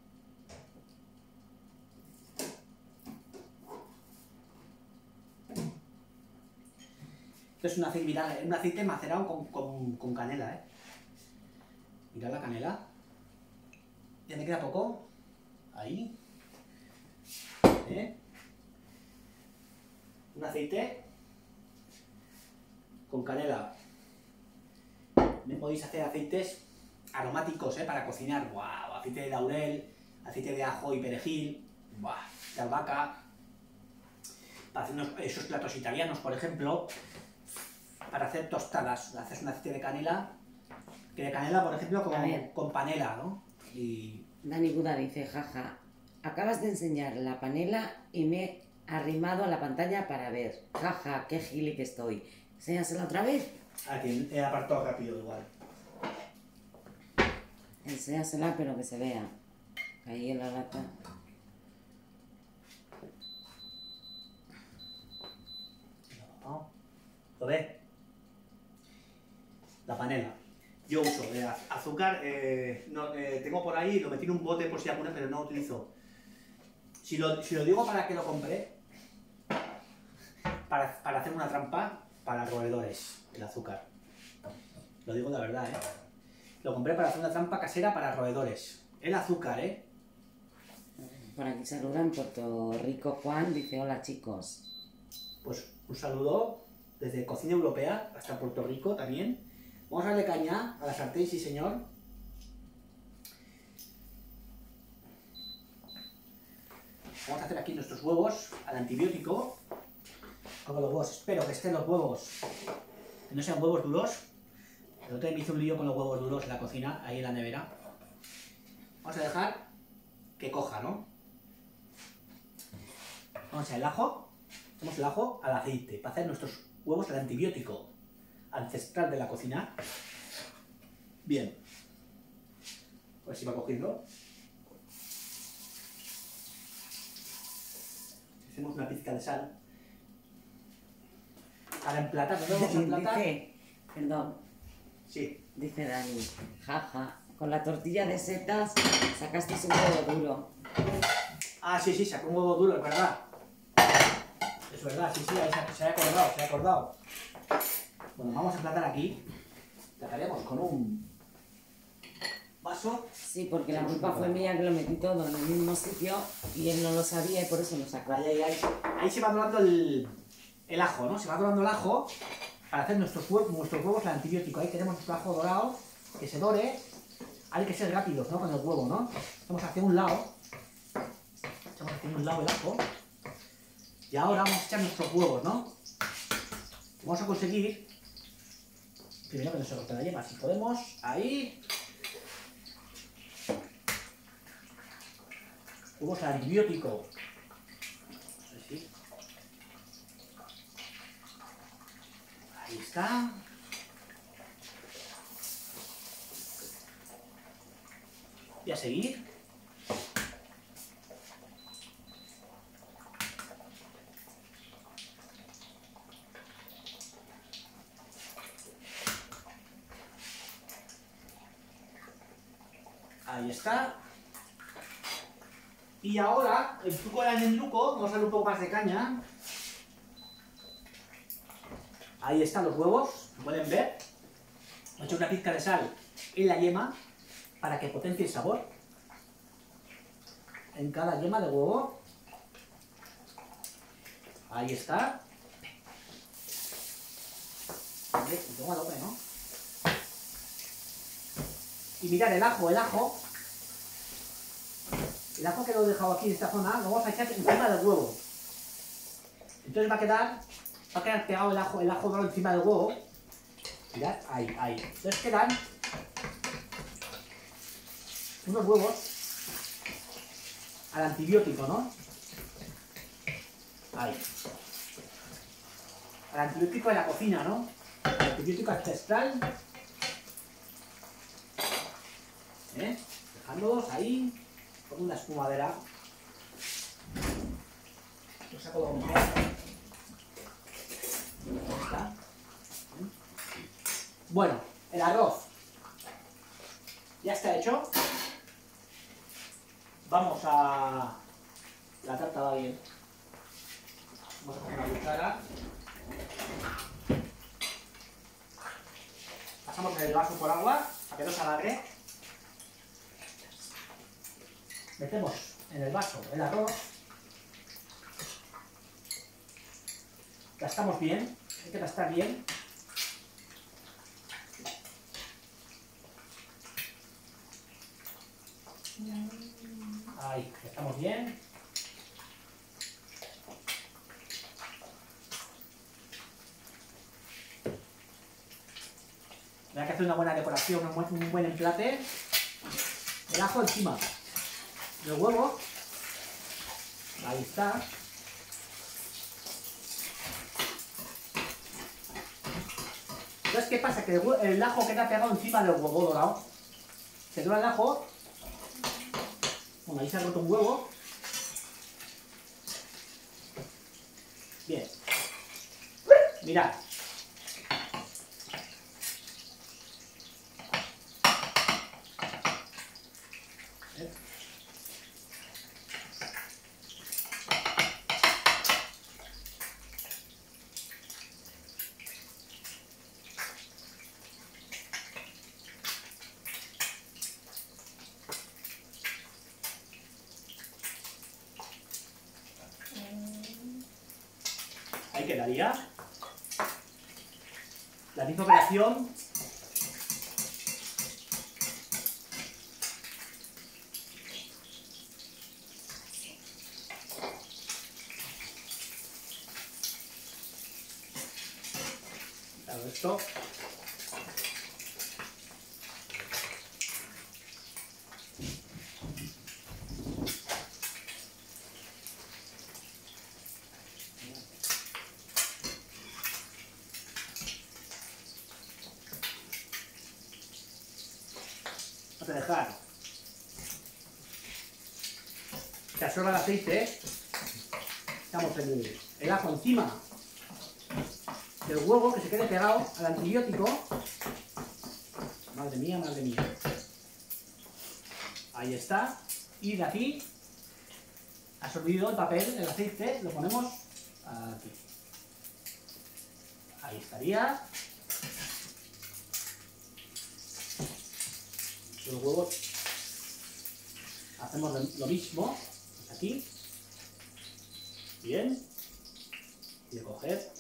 Esto es un aceite, mirad, un aceite macerado con, con, con canela, ¿eh? Mirad la canela. Ya me queda poco. Ahí. ¿Eh? Un aceite con canela. Me podéis hacer aceites aromáticos, ¿eh? Para cocinar. ¡Wow! Aceite de laurel, aceite de ajo y perejil, ¡buah! De albahaca. Para hacer unos, esos platos italianos, por ejemplo, para hacer tostadas, haces un aceite de canela, que de canela, por ejemplo, con, con panela, ¿no? Y... Dani Buda dice, jaja, acabas de enseñar la panela y me he arrimado a la pantalla para ver. Jaja, qué gili que estoy. Enséñasela otra vez. Aquí, he apartado rápido igual. Enséñasela, pero que se vea. Ahí en la lata. No. ¿Lo ves? La panela. Yo uso eh, azúcar, eh, no, eh, tengo por ahí, lo metí en un bote por si alguna, pero no lo utilizo. Si lo, si lo digo para que lo compré, para, para hacer una trampa para roedores, el azúcar. Lo digo de verdad, ¿eh? Lo compré para hacer una trampa casera para roedores. El azúcar, ¿eh? Por aquí saludan Puerto Rico. Juan dice, hola chicos. Pues un saludo desde Cocina Europea hasta Puerto Rico también. Vamos a darle caña a la sartén, sí señor. Vamos a hacer aquí nuestros huevos al antibiótico. Como los huevos, espero que estén los huevos, que no sean huevos duros. El otro día me hice un lío con los huevos duros en la cocina, ahí en la nevera. Vamos a dejar que coja, ¿no? Vamos a echar el ajo. Hacemos el ajo al aceite para hacer nuestros huevos al antibiótico ancestral de la cocina. Bien. A ver si va cogiendo. Hacemos una pizca de sal. Para emplatar, ¿no vamos a emplatar? Dice, perdón, Sí. dice Dani, jaja, con la tortilla de setas sacaste un huevo duro. Ah, sí, sí, sacó un huevo duro, es verdad. Es verdad, sí, sí, ahí se, se ha acordado, se ha acordado. Bueno, vamos a emplatar aquí. Emplataremos con un vaso. Sí, porque la culpa fue mía que lo metí todo en el mismo sitio y él no lo sabía y por eso lo sacó. Ahí, ahí, ahí. Ahí se va dorando el, el ajo, ¿no? Se va dorando el ajo para hacer nuestros huevos, nuestros huevos al antibiótico. Ahí tenemos nuestro ajo dorado, que se dore. Hay que ser rápidos, ¿no? Con el huevo, ¿no? Echamos hacia un lado. Echamos hacia un lado el ajo. Y ahora vamos a echar nuestros huevos, ¿no? Vamos a conseguir, primero que no se corte la yema, si podemos, ahí. Huevos al antibiótico. Así. Ahí está. Y a seguir. Ahí está. Y ahora, el truco era en el truco, vamos a darle un poco más de caña. Ahí están los huevos, ¿lo pueden ver? He hecho una pizca de sal en la yema para que potencie el sabor. En cada yema de huevo. Ahí está. Hombre, lo tengo a tope, ¿no? Y mirad el ajo, el ajo. El ajo que lo he dejado aquí en esta zona, lo vamos a echar encima del huevo. Entonces va a quedar, va a quedar pegado el ajo, el ajo dorado encima del huevo. Mirad, ahí, ahí. Entonces quedan unos huevos al antibiótico, ¿no? Ahí. Al antibiótico de la cocina, ¿no? El antibiótico ancestral. ¿Eh? Dejándolos ahí con una espumadera. Lo saco de un poco. Ahí está. Bueno, el arroz ya está hecho. Vamos a... La tarta va bien. Vamos a coger una cuchara. Pasamos el vaso por agua para que no se alargue. Metemos en el vaso el arroz. Gastamos bien, hay que gastar bien. Ahí, estamos bien. Hay que hacer una buena decoración, un buen, un buen emplate. El ajo encima del huevo. Ahí está. Entonces, ¿qué pasa? Que el, el ajo queda pegado encima del huevo dorado. Se queda el ajo. Bueno, ahí se ha roto un huevo. Bien. Mirad. Ahí quedaría la misma operación. Claro, esto vamos a dejar que absorba el aceite. Echamos el, el ajo encima del huevo, que se quede pegado al antibiótico. Madre mía, madre mía. Ahí está. Y de aquí, absorbido el papel, el aceite, lo ponemos aquí. Ahí estaría. Los huevos hacemos lo mismo. Pues aquí. Bien. Y de coger.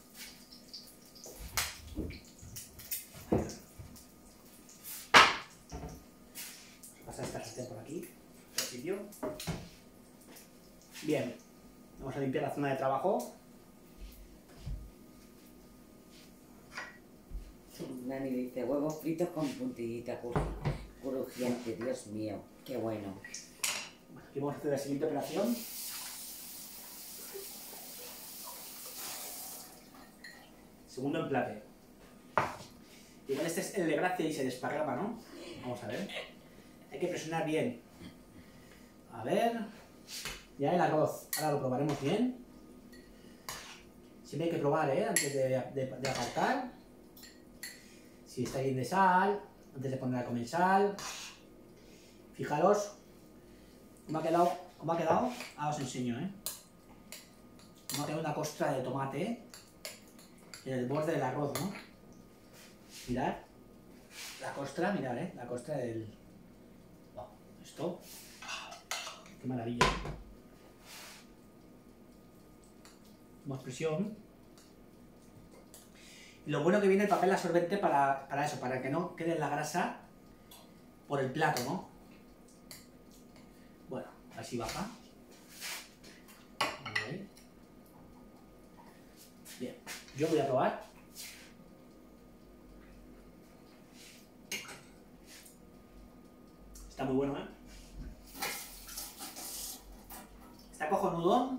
Pasar esta sartén por aquí. Al sitio. Bien. Vamos a limpiar la zona de trabajo. Dani dice, huevos fritos con puntillita crujiente, Dios mío, qué bueno. Bueno, aquí vamos a hacer la siguiente operación. Segundo emplate. Igual este es el de gracia y se desparrama, ¿no? Vamos a ver. Hay que presionar bien. A ver. Ya el arroz. Ahora lo probaremos bien. Siempre hay que probar, ¿eh? Antes de, de, de apartar. Si está bien de sal. Antes de poner a comer sal. Fijaros cómo ha quedado. ¿Cómo ha quedado? Ahora os enseño, ¿eh? Cómo ha quedado una costra de tomate en el borde del arroz, ¿no? Mirad. La costra, mirad, ¿eh? La costra del... Wow, esto... ¡Qué maravilla! Más presión. Y lo bueno que viene el papel absorbente para, para eso, para que no quede la grasa por el plato, ¿no? Bueno, así baja. Ahí. Bien, yo voy a probar. Está muy bueno, ¿eh? Está cojonudo.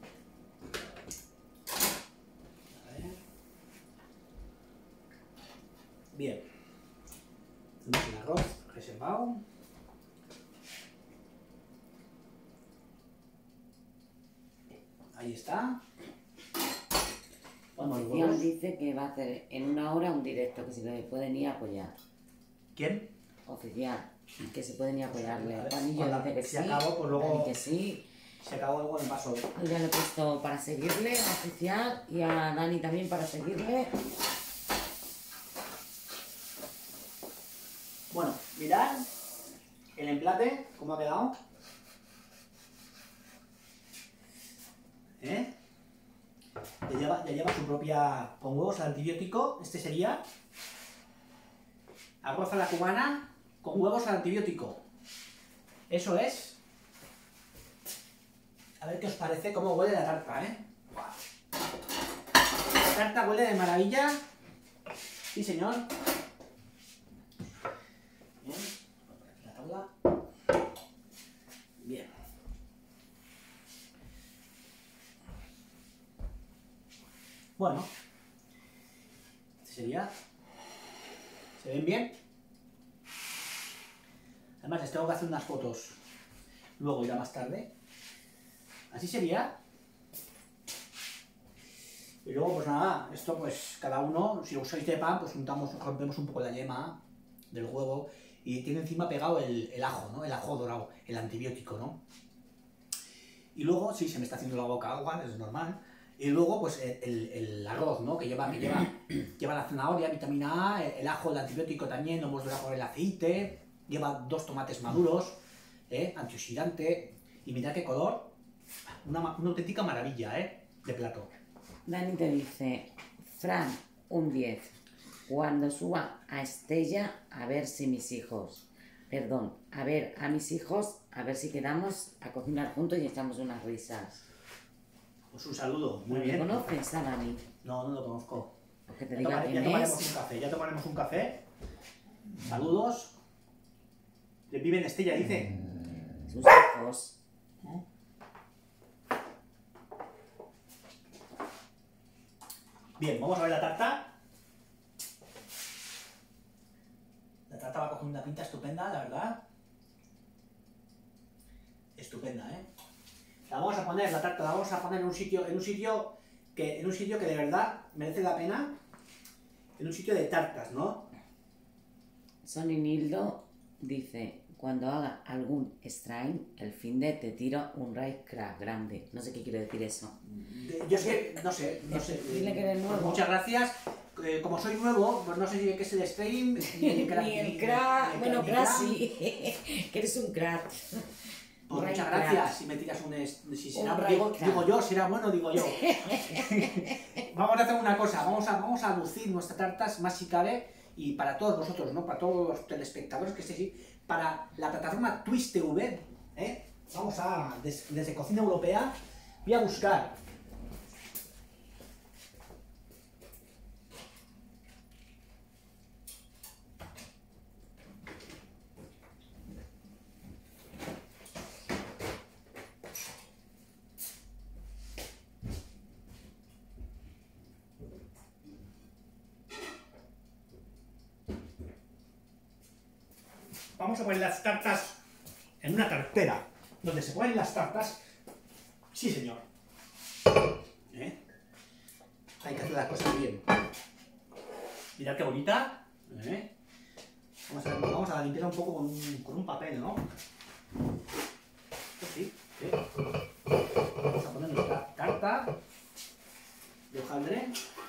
Bien, tenemos el arroz reservado. Ahí está. Vamos, los huevos. Dice que va a hacer en una hora un directo, que se le pueden ir a apoyar. ¿Quién? Oficial, que se pueden ir a apoyarle. A ver, Juanillo cuando dice que se sí. acabó, pues luego- Dani que sí. Se acabó luego en paso. Yo ya le he puesto para seguirle, a Oficial, y a Dani también para seguirle. Bueno, mirad el emplate, cómo ha quedado. ¿Eh? Ya lleva, ya lleva su propia... con huevos al antibiótico. Este sería arroz a la cubana con huevos al antibiótico. Eso es A ver qué os parece, cómo huele la tarta, ¿eh? ¡Guau! La tarta huele de maravilla. Sí, señor. Bien. La tabla. Bien. Bueno. Este sería. ¿Se ven bien? Además les tengo que hacer unas fotos luego, irá más tarde. Así sería. Y luego pues nada, esto pues cada uno, si usáis de pan, pues juntamos, rompemos un poco la yema del huevo y tiene encima pegado el, el ajo, ¿no? El ajo dorado, el antibiótico, ¿no? Y luego, sí, se me está haciendo la boca agua, es normal. Y luego pues el, el arroz, ¿no? Que lleva, que lleva, lleva la zanahoria, vitamina A, el, el ajo, el antibiótico también, lo hemos dorado con el aceite. Lleva dos tomates maduros, ¿eh? Antioxidante, y mirad qué color, una, una auténtica maravilla, ¿eh? De plato. Dani te dice, Fran, un diez. Cuando suba a Estella, a ver si mis hijos, perdón, a ver a mis hijos, a ver si quedamos a cocinar juntos y echamos unas risas. Pues un saludo, muy ¿Lo bien. conoces a Dani? No, no lo conozco. Pues que te Ya, diga tomare, quién ya tomaremos es. un café, ya tomaremos un café. Saludos. Vive en Estella, dice. Sus hijos. Bien, vamos a ver la tarta. La tarta va cogiendo una pinta estupenda, la verdad. Estupenda, ¿eh? La vamos a poner, la tarta la vamos a poner en un sitio, en un sitio que, en un sitio que de verdad merece la pena. En un sitio de tartas, ¿no? Sonny Nildo dice, cuando haga algún strain, el fin de te tiro un raid crack grande. No sé qué quiere decir eso. De- Yo es que, no sé, no sé. Dile que eres Pues nuevo. muchas gracias. Eh, como soy nuevo, pues no sé si qué es el stream, ni el crack. Ni el ni- crack, ni- bueno, ni crack sí, que eres un crack. Pues Un muchas raid crack. gracias. Si me tiras un. es- Si será, Un raid digo, crack. digo yo, si era bueno, digo yo. Vamos a hacer una cosa, vamos a, vamos a lucir nuestras tartas más si cabe, y para todos vosotros, ¿no? Para todos los telespectadores que estéis ahí, para la plataforma Twitch T V, ¿eh? Vamos a, des- desde Cocina Europea, voy a buscar. Vamos a poner las tartas en una cartera, donde se ponen las tartas. Sí, señor. ¿Eh? Hay que hacer las cosas bien. Mirad qué bonita. ¿Eh? Vamos, a, vamos a limpiarla un poco con un, con un papel, ¿no? Esto sí. ¿Sí? Vamos a poner nuestra tarta de hojaldre.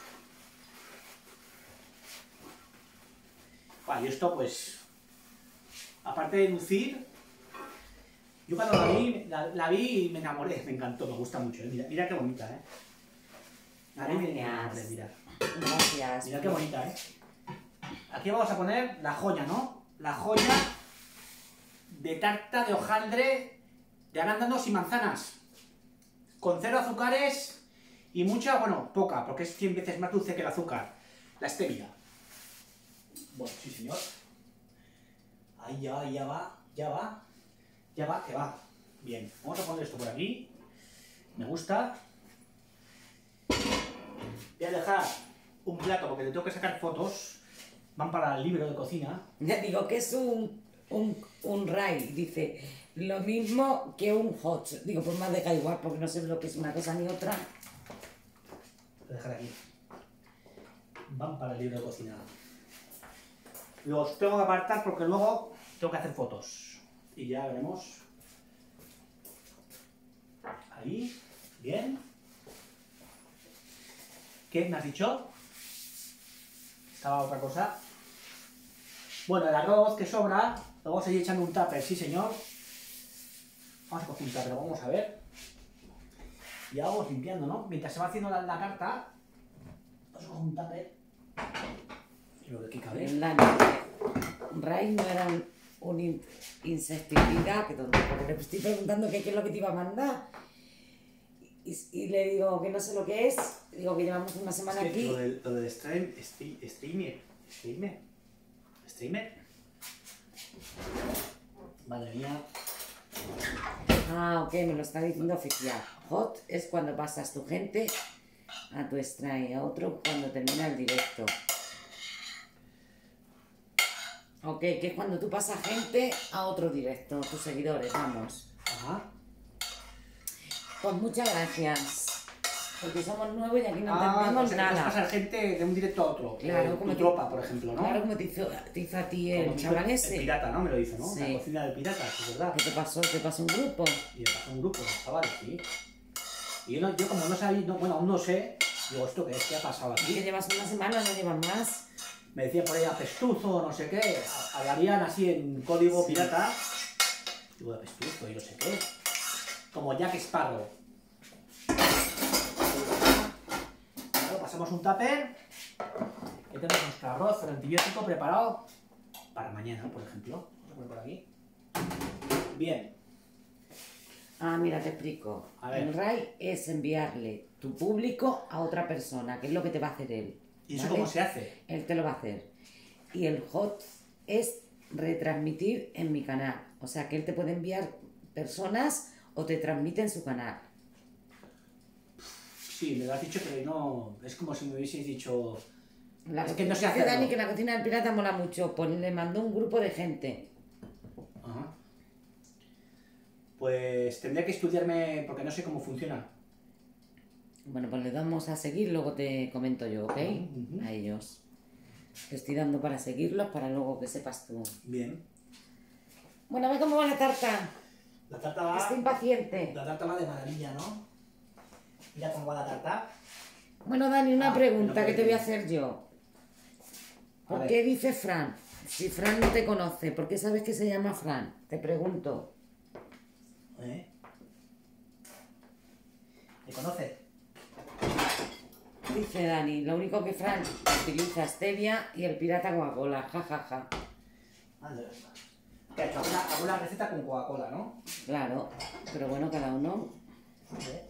Vale, y esto pues, aparte de lucir, yo cuando la vi, la, la vi y me enamoré, me encantó, me gusta mucho. ¿Eh? Mira, mira qué bonita, ¿eh? La vi y me enamoré, mirad. Gracias. Mira qué bonita, ¿eh? Aquí vamos a poner la joya, ¿no? La joya de tarta de hojaldre de arándanos y manzanas. Con cero azúcares y mucha, bueno, poca, porque es cien veces más dulce que el azúcar. La stevia. Bueno, sí señor. Ahí ya va, ya va, ya va. Ya va, que va. Bien, vamos a poner esto por aquí. Me gusta. Voy a dejar un plato porque le tengo que sacar fotos. Van para el libro de cocina. Ya digo que es un, un, un raid, dice, lo mismo que un hot. Digo, pues me deja igual porque no sé lo que es una cosa ni otra. Voy a dejar aquí. Van para el libro de cocina. Los tengo que apartar porque luego tengo que hacer fotos. Y ya veremos. Ahí. Bien. ¿Qué me has dicho? Estaba otra cosa. Bueno, el arroz que sobra, lo vamos a ir echando un tupper, sí señor. Vamos a coger un tupper, vamos a ver. Y vamos limpiando, ¿no? Mientras se va haciendo la, la carta, vamos a coger un tupper. Y lo de aquí cabe. En la noche, raid no era un, un in- insecticida, que tonto, porque le estoy preguntando qué, qué es lo que te iba a mandar. y, y le digo que no sé lo que es, digo que llevamos una semana Es que aquí. Lo del, lo del stream, stream, streamer, streamer, streamer. Madre mía. Ah, ok, me lo está diciendo oficial. Hot es cuando pasas tu gente a tu stream y a otro cuando termina el directo. Ok, que es cuando tú pasas gente a otro directo, tus seguidores, vamos. Ajá. Pues muchas gracias. Porque somos nuevos y aquí no Ah, entendemos o sea, que puedes nada. pasar gente de un directo a otro. Claro, Eh, como tu te- tropa, por ejemplo, ¿no? Claro, como te hizo, te hizo a ti el Como chaval el ese. pirata, ¿no? Me lo dice, ¿no? Sí. La cocina del pirata, es verdad. ¿Qué te pasó? ¿Te pasó un grupo? Y me pasó un grupo de chavales, sí. Y yo, no- yo como no sabía, no, bueno, aún no sé, digo, ¿esto qué es? ¿Qué ha pasado Que aquí? llevas una semana, no llevas más. Me decían por ahí apestuzo, no sé qué, hablarían así en código Sí. pirata. Digo, apestuzo y no sé qué. Como Jack Sparrow. Claro, pasamos un tupper. Y tenemos nuestro arroz, el antibiótico preparado para mañana, por ejemplo. Vamos a poner por aquí. Bien. Ah, mira, te explico. A ver. El R A I es enviarle tu público a otra persona, que es lo que te va a hacer él. ¿Y eso ¿vale? cómo se hace? Él te lo va a hacer. Y el hot es retransmitir en mi canal. O sea, que él te puede enviar personas o te transmite en su canal. Sí, me lo has dicho, pero no. Es como si me hubieseis dicho. La Es que no sé dice hacerlo. Dani que la cocina del pirata mola mucho. Pues le mandó un grupo de gente. Ajá. Pues tendré que estudiarme porque no sé cómo funciona. Bueno, pues le damos a seguir, luego te comento yo, ¿ok? Ujú. A ellos. Te estoy dando para seguirlos para luego que sepas tú. Bien. Bueno, a ver cómo va la tarta. La tarta va. Estoy impaciente. La tarta va de maravilla, ¿no? Mira cómo va la tarta. Bueno, Dani, una Ah, pregunta no que te voy a puede. hacer yo. A ¿Por ver. qué dice Fran? Si Fran no te conoce, ¿por qué sabes que se llama Fran? Te pregunto. ¿Eh? ¿Me conoces? Dice Dani, lo único que Fran utiliza stevia y el pirata Coca-Cola, jajaja. Madre. ¿Qué ha hecho? ¿Alguna, alguna receta con Coca-Cola, ¿no? Claro, pero bueno, cada uno. Hombre.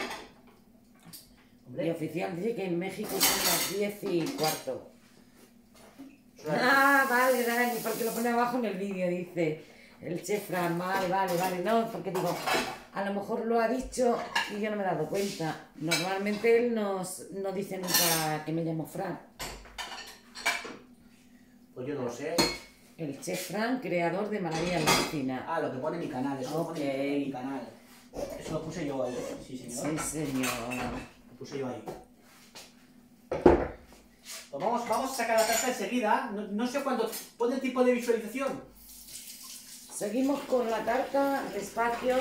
Y Hombre. oficial dice que en México son las diez y cuarto. Claro. Ah, vale, Dani, porque lo pone abajo en el vídeo, dice el chef Fran, vale, vale, vale, no, porque digo, a lo mejor lo ha dicho y yo no me he dado cuenta. Normalmente él nos, no dice nunca que me llamo Fran. Pues yo no lo sé. El chef Fran, creador de Maravilla en la Cocina. Ah, lo que pone en mi canal, eso lo pone Ok. en mi canal. Eso lo puse yo ahí. Sí, señor. Sí, señor. Lo puse yo ahí. Pues vamos, vamos a sacar la tarta enseguida. No, no sé cuánto. Pone el tipo de visualización. Seguimos con la tarta, despacio.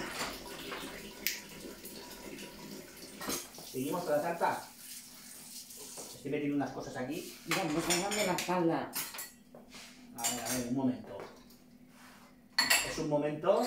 Seguimos con la tarta. Estoy metiendo unas cosas aquí. Vamos dando la espalda. A ver, a ver, un momento. Es un momento.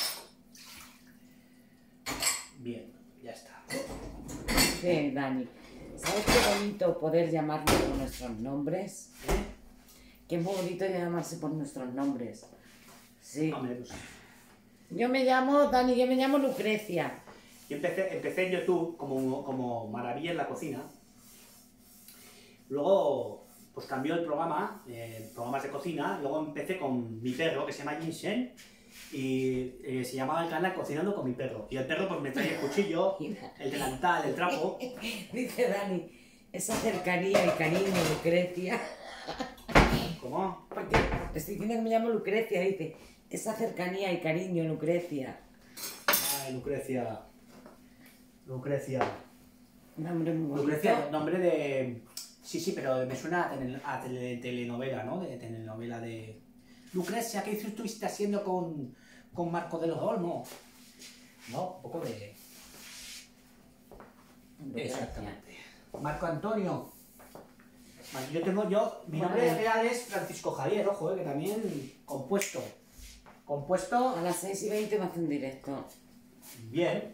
Bien, ya está. Sí, Dani. ¿Sabes qué bonito poder llamarnos por nuestros nombres? ¿Eh? Qué bonito llamarse por nuestros nombres. Sí. Hombre, pues, Yo me llamo, Dani, yo me llamo Lucrecia. yo empecé, empecé en YouTube como, como Maravilla en la Cocina. Luego, pues cambió el programa, eh, programas de cocina. Luego empecé con mi perro, que se llama Jinsen. Y eh, se llamaba el canal Cocinando con mi perro. Y el perro pues me trae el cuchillo, el delantal, el trapo. Dice Dani, esa cercanía y cariño, Lucrecia. ¿Cómo? Porque te estoy diciendo que me llamo Lucrecia, dice, esa cercanía y cariño, Lucrecia. Ay, Lucrecia. Lucrecia. Un nombre muy bonito. Lucrecia, nombre de... Sí, sí, pero me suena a, tele- a tele- telenovela, ¿no? De telenovela de... Lucrecia, ¿qué estuviste haciendo con, con Marco de los Olmos? No, un poco de... Lucrecia. Exactamente. Marco Antonio. Vale, yo tengo yo... Mi Vale. nombre real es Francisco Javier, ojo, eh, que también compuesto. Compuesto... A las seis y veinte me hace un directo. Bien.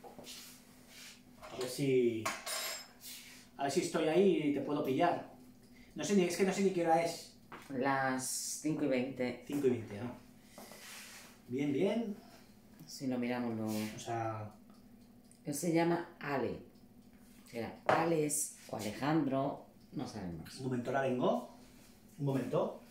A ver si... A ver si estoy ahí y te puedo pillar. No sé ni... Es que no sé ni qué hora es. Las cinco y veinte. cinco y veinte, ¿no? Bien, bien. Si lo miramos luego. O sea... Él se llama Ale. Será Alex o Alejandro, no sabemos. Un momento, ahora vengo. Un momento.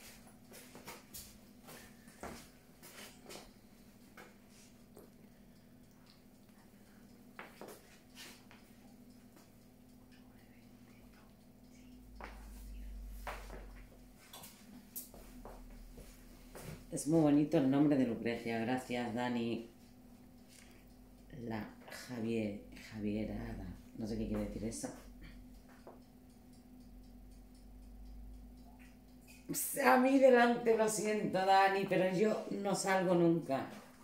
Es muy bonito el nombre de Lucrecia, gracias Dani. La Javier, Javierada, no sé qué quiere decir eso. A mí delante lo siento Dani, pero yo no salgo nunca.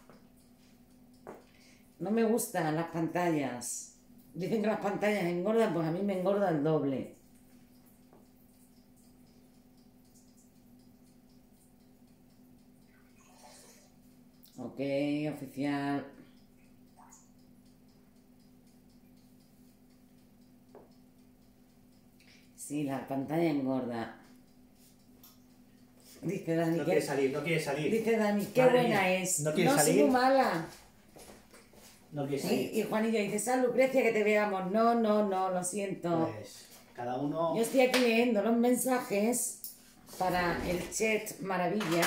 No me gustan las pantallas. Dicen que las pantallas engordan, pues a mí me engorda el doble. Ok, oficial. Sí, la pantalla engorda. Dice Dani. No que... quiere salir, no quiere salir. Dice Dani, qué Madre buena mía, es. no quiere no, salir. soy muy mala. No quiere Y, salir. y Juanillo dice, sal Lucrecia que te veamos. No, no, no, lo siento. Pues cada uno... Yo estoy aquí leyendo los mensajes para el chat maravilla.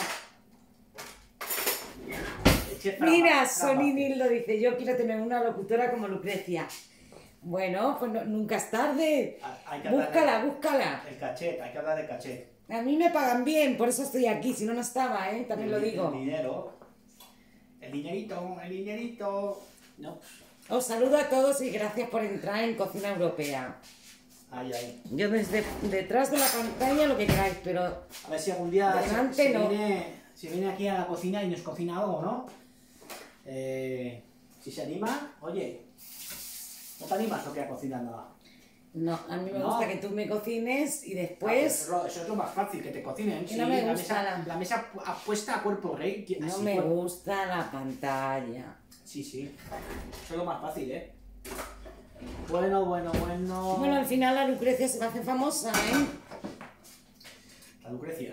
Mira, Soninildo dice, yo quiero tener una locutora como Lucrecia. Bueno, pues no, nunca es tarde. Hay que Búscala, de, búscala. El cachet, hay que hablar de cachet. A mí me pagan bien, por eso estoy aquí, si no, no estaba, ¿eh? También el, lo digo. El dinero. El dinerito, el dinerito. No. Os saludo a todos y gracias por entrar en Cocina Europea. Ay, ay. Yo desde detrás de la pantalla lo que queráis, pero... A ver si algún día delante se, se no. viene, se viene aquí a la cocina y nos cocina algo, ¿no? Eh, si se anima, oye, ¿no te animas o qué a cocinar nada? No, a mí me No. gusta que tú me cocines y Ah, después... eso, es lo, eso es lo más fácil, que te cocinen. Que no me la gusta mesa, la- la mesa puesta a cuerpo rey. que- No así, me cuerpo- gusta la pantalla. Sí, sí. Eso es lo más fácil, ¿eh? Bueno, bueno, bueno. Bueno, al final la Lucrecia se va a hacer famosa, ¿eh? La Lucrecia.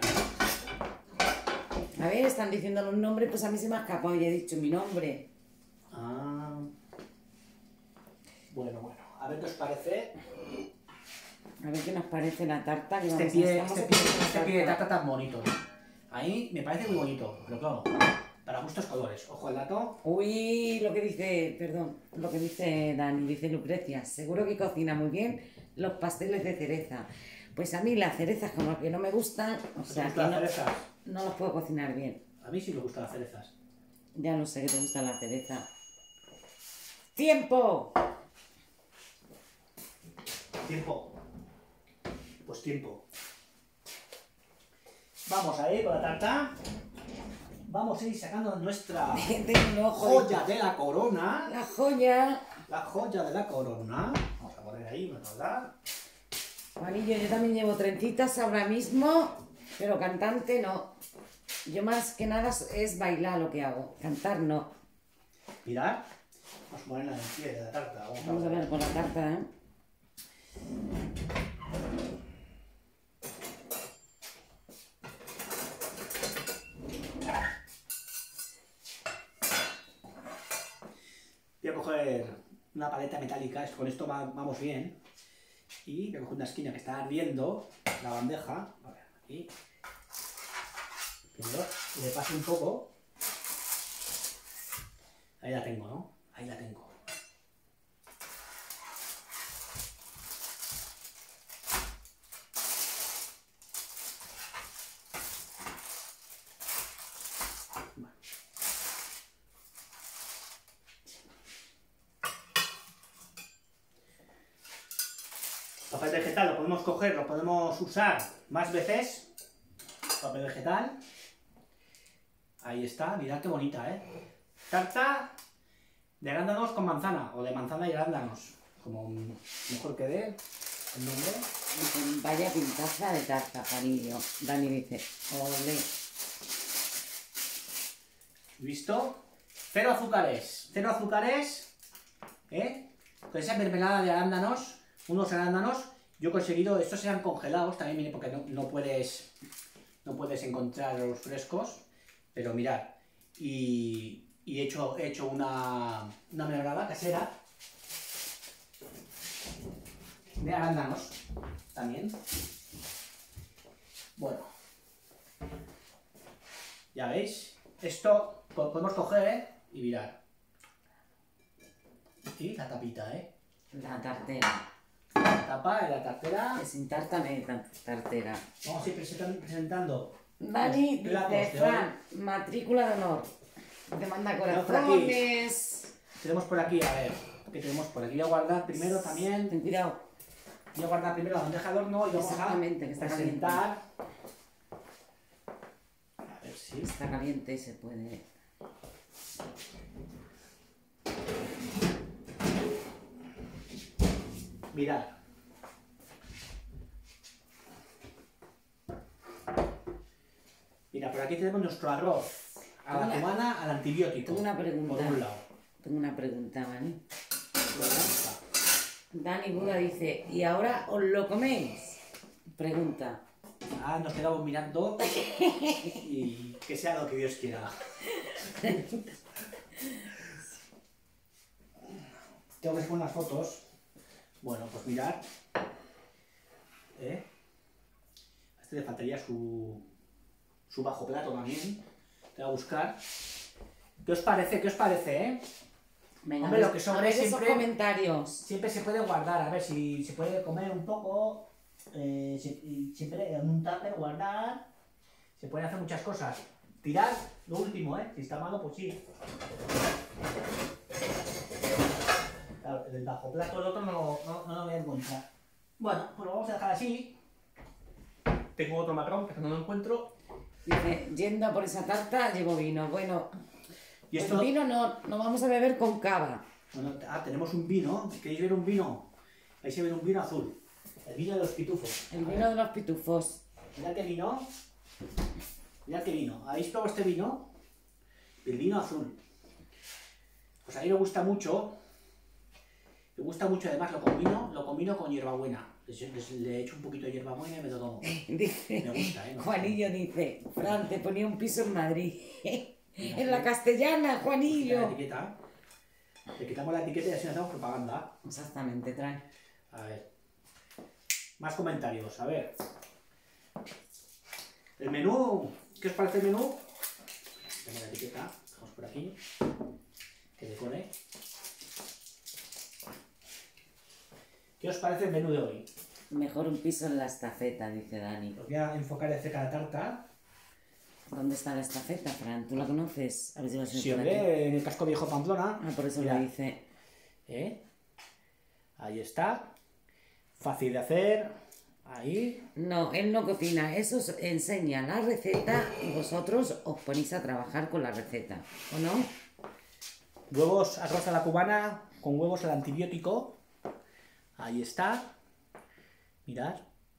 A ver, están diciendo los nombres, pues a mí se me ha escapado y he dicho mi nombre. Ah. Bueno, bueno. A ver qué os parece. A ver qué nos parece la tarta que Este vamos pie, a este estamos pie, haciendo este una pie de tarta. tarta tan bonito. Ahí me parece muy bonito, pero claro, para gustos colores. Ojo al dato. Uy, lo que dice, perdón, lo que dice Dani, dice Lucrecia, seguro que cocina muy bien los pasteles de cereza. Pues a mí las cerezas como que no me gustan, o ¿Te sea que gustan las no, cerezas? no los puedo cocinar bien. A mí sí me gustan las cerezas. Ya no sé que te gusta la cereza. ¡Tiempo! Tiempo. Pues tiempo. Vamos a ir con la tarta. Vamos a ir sacando nuestra Tengo un ojo. joya de la corona. La joya. La joya de la corona. Vamos a poner ahí, vamos a dar. Juanillo, yo también llevo trencitas ahora mismo, pero cantante no. Yo más que nada es bailar lo que hago, cantar no. Mirad. Vamos a ponerla en el pie de la tarta. Vamos, Vamos a ver por la tarta, ¿eh? Voy a coger una paleta metálica, con esto va- vamos bien. Y voy a coger una esquina que está ardiendo, la bandeja. A ver, aquí. Primero le paso un poco. Ahí la tengo, ¿no? Ahí la tengo. Vale. Papel vegetal lo podemos coger, lo podemos usar más veces. Papel vegetal. Ahí está, mirad qué bonita, ¿eh? Tarta de arándanos con manzana, o de manzana y arándanos, como mejor que dé el nombre. Dicen, vaya pintaza de tarta, Juanillo. Dani dice, ole. ¿Visto? Cero azúcares, cero azúcares, ¿eh? Con esa mermelada de arándanos, unos arándanos, yo he conseguido, estos eran congelados, también viene porque no, no puedes no puedes encontrar los frescos, pero mirad, y, y he hecho, he hecho una, una mermelada casera, de arándanos también. Bueno, ya veis, esto podemos coger, ¿eh? Y virar. Y la tapita, ¿eh? La tartera. La tapa de la tartera. Que sin tártame tartera. Vamos a ir presentando. presentando Dani los platos dice, de Fran, matrícula de honor. Te manda corazones. Tenemos por aquí, a ver, ¿qué tenemos por aquí? Voy a guardar primero también. Ten cuidado. Voy a guardar primero la bandeja de horno y vamos Exactamente, a que está presentar. A ver si. Está caliente y se puede. Mirad. Mira, por aquí tenemos nuestro arroz. A la Tengo una- cubana, al antibiótico. Tengo una pregunta. Por un lado. Tengo una pregunta, Dani. Por otro lado. Dani Buda dice, ¿y ahora os lo coméis? Pregunta. Ah, nos quedamos mirando y que sea lo que Dios quiera. Tengo que poner unas fotos. Bueno, pues mirad. ¿Eh? A este le faltaría su, su bajo plato también. Te voy a buscar. ¿Qué os parece? ¿Qué os parece, eh? Venga, Hombre, lo que sobre a ver esos siempre- comentarios. Siempre se puede guardar, a ver si se puede comer un poco. Eh, se- y siempre en un tupper guardar. Se pueden hacer muchas cosas. Tirar lo último, ¿eh? Si está malo, pues sí. Claro, el bajo plato del otro no, lo- no, no lo voy a encontrar. Bueno, pues lo vamos a dejar así. Tengo otro marrón que no lo encuentro. Dice, yendo a por esa tarta, llevo vino. Bueno, Y el esto. vino no, no vamos a beber con cava. Bueno, ah, tenemos un vino. ¿Queréis ver un vino? Ahí se ve un vino azul. El vino de los pitufos. El vino de los pitufos. Mirad qué vino. Mirad qué vino. ¿Habéis probado este vino? El vino azul. Pues a mí me gusta mucho. Me gusta mucho, además lo combino, lo combino con hierbabuena. Les, les- le echo un poquito de hierbabuena y me lo tomo. Dice, Me gusta, ¿eh? Me Juanillo dice, Fran, te ponía un piso en Madrid. Mira, En la castellana, La Juanillo. etiqueta. Le quitamos la etiqueta y así no hacemos propaganda. Exactamente, trae. A ver. Más comentarios, a ver. El menú. ¿Qué os parece el menú? Tengo la etiqueta. Dejamos por aquí. Que decore. ¿Qué os parece el menú de hoy? Mejor un piso en la estafeta, dice Dani. Os voy a enfocar de cerca la tarta. ¿Dónde está la estafeta, Fran? ¿Tú la conoces? A ver si vas a Si por os aquí. ve en el casco viejo Pamplona. Ah, por eso Mirad. lo dice. ¿Eh? Ahí está. Fácil de hacer. Ahí. No, él no cocina, eso os enseña la receta y vosotros os ponéis a trabajar con la receta, ¿o no? Huevos, arroz a la cubana con huevos al antibiótico. Ahí está. Mirad.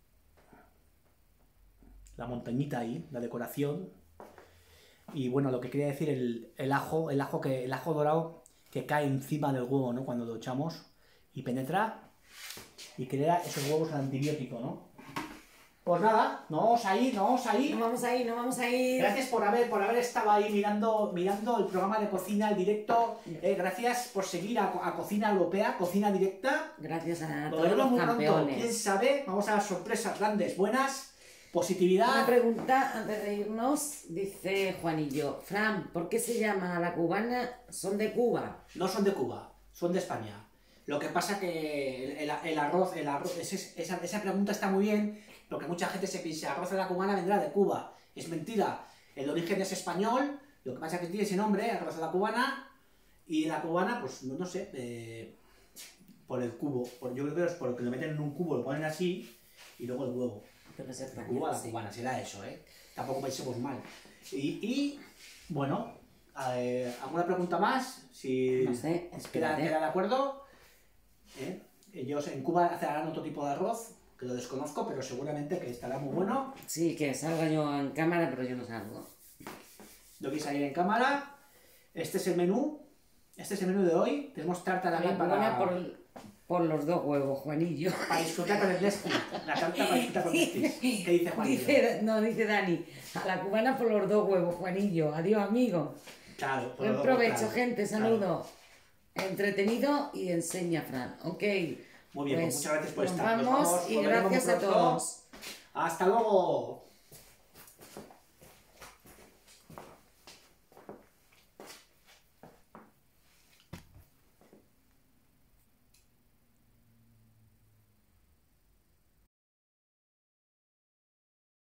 La montañita ahí, la decoración. Y bueno, lo que quería decir, el, el ajo, el ajo que el ajo dorado que cae encima del huevo, ¿no? Cuando lo echamos y penetra y crea esos huevos al antibiótico, ¿no? Pues nada, no vamos a ir, no vamos a ir. No vamos a ir, no vamos a ir. Gracias por haber, por haber estado ahí mirando, mirando el programa de cocina, el directo. Eh, gracias por seguir a, a Cocina Europea, Cocina Directa. Gracias a Lo todos veremos los muy pronto. ¿Quién campeones. sabe? Vamos a dar sorpresas grandes, buenas. Una Positividad. pregunta antes de irnos, dice Juanillo. Fran, ¿por qué se llama a la cubana? Son de Cuba. No son de Cuba, son de España. Lo que pasa que el, el- el arroz, el arroz ese- esa, esa pregunta está muy bien, porque mucha gente se piensa arroz a la cubana vendrá de Cuba. Es mentira. El origen es español, lo que pasa es que tiene ese nombre, arroz a la cubana, y la cubana, pues no, no sé, eh, por el cubo. Por, yo creo que es porque lo meten en un cubo, lo ponen así, y luego el huevo. Pero es Cuba español, a la sí. cubana, será eso, ¿eh? Tampoco pensemos mal. Y, y, bueno, eh, ¿alguna pregunta más? Si No sé, queda, espérate. queda de acuerdo. ¿Eh? Ellos en Cuba harán otro tipo de arroz, que lo desconozco, pero seguramente que estará muy bueno. Sí, que salga yo en cámara, pero yo no salgo. Lo que salir en cámara. Este es el menú. Este es el menú de hoy. Tenemos tarta La también cubana para, por, por los dos huevos, Juanillo. para disfrutar con el Nesquik. La tarta para disfrutar con el Nesquik. ¿Qué dice Juanillo? Dice, no, dice Dani, a la cubana por los dos huevos, Juanillo. Adiós, amigo. Claro, por Buen lo- provecho, claro, gente, claro. saludo. Entretenido y enseña, Fran. Ok, Muy bien, pues, Pues muchas gracias por nos estar. Nos vamos vamos, y volveremos gracias muy a pronto. todos. Hasta luego.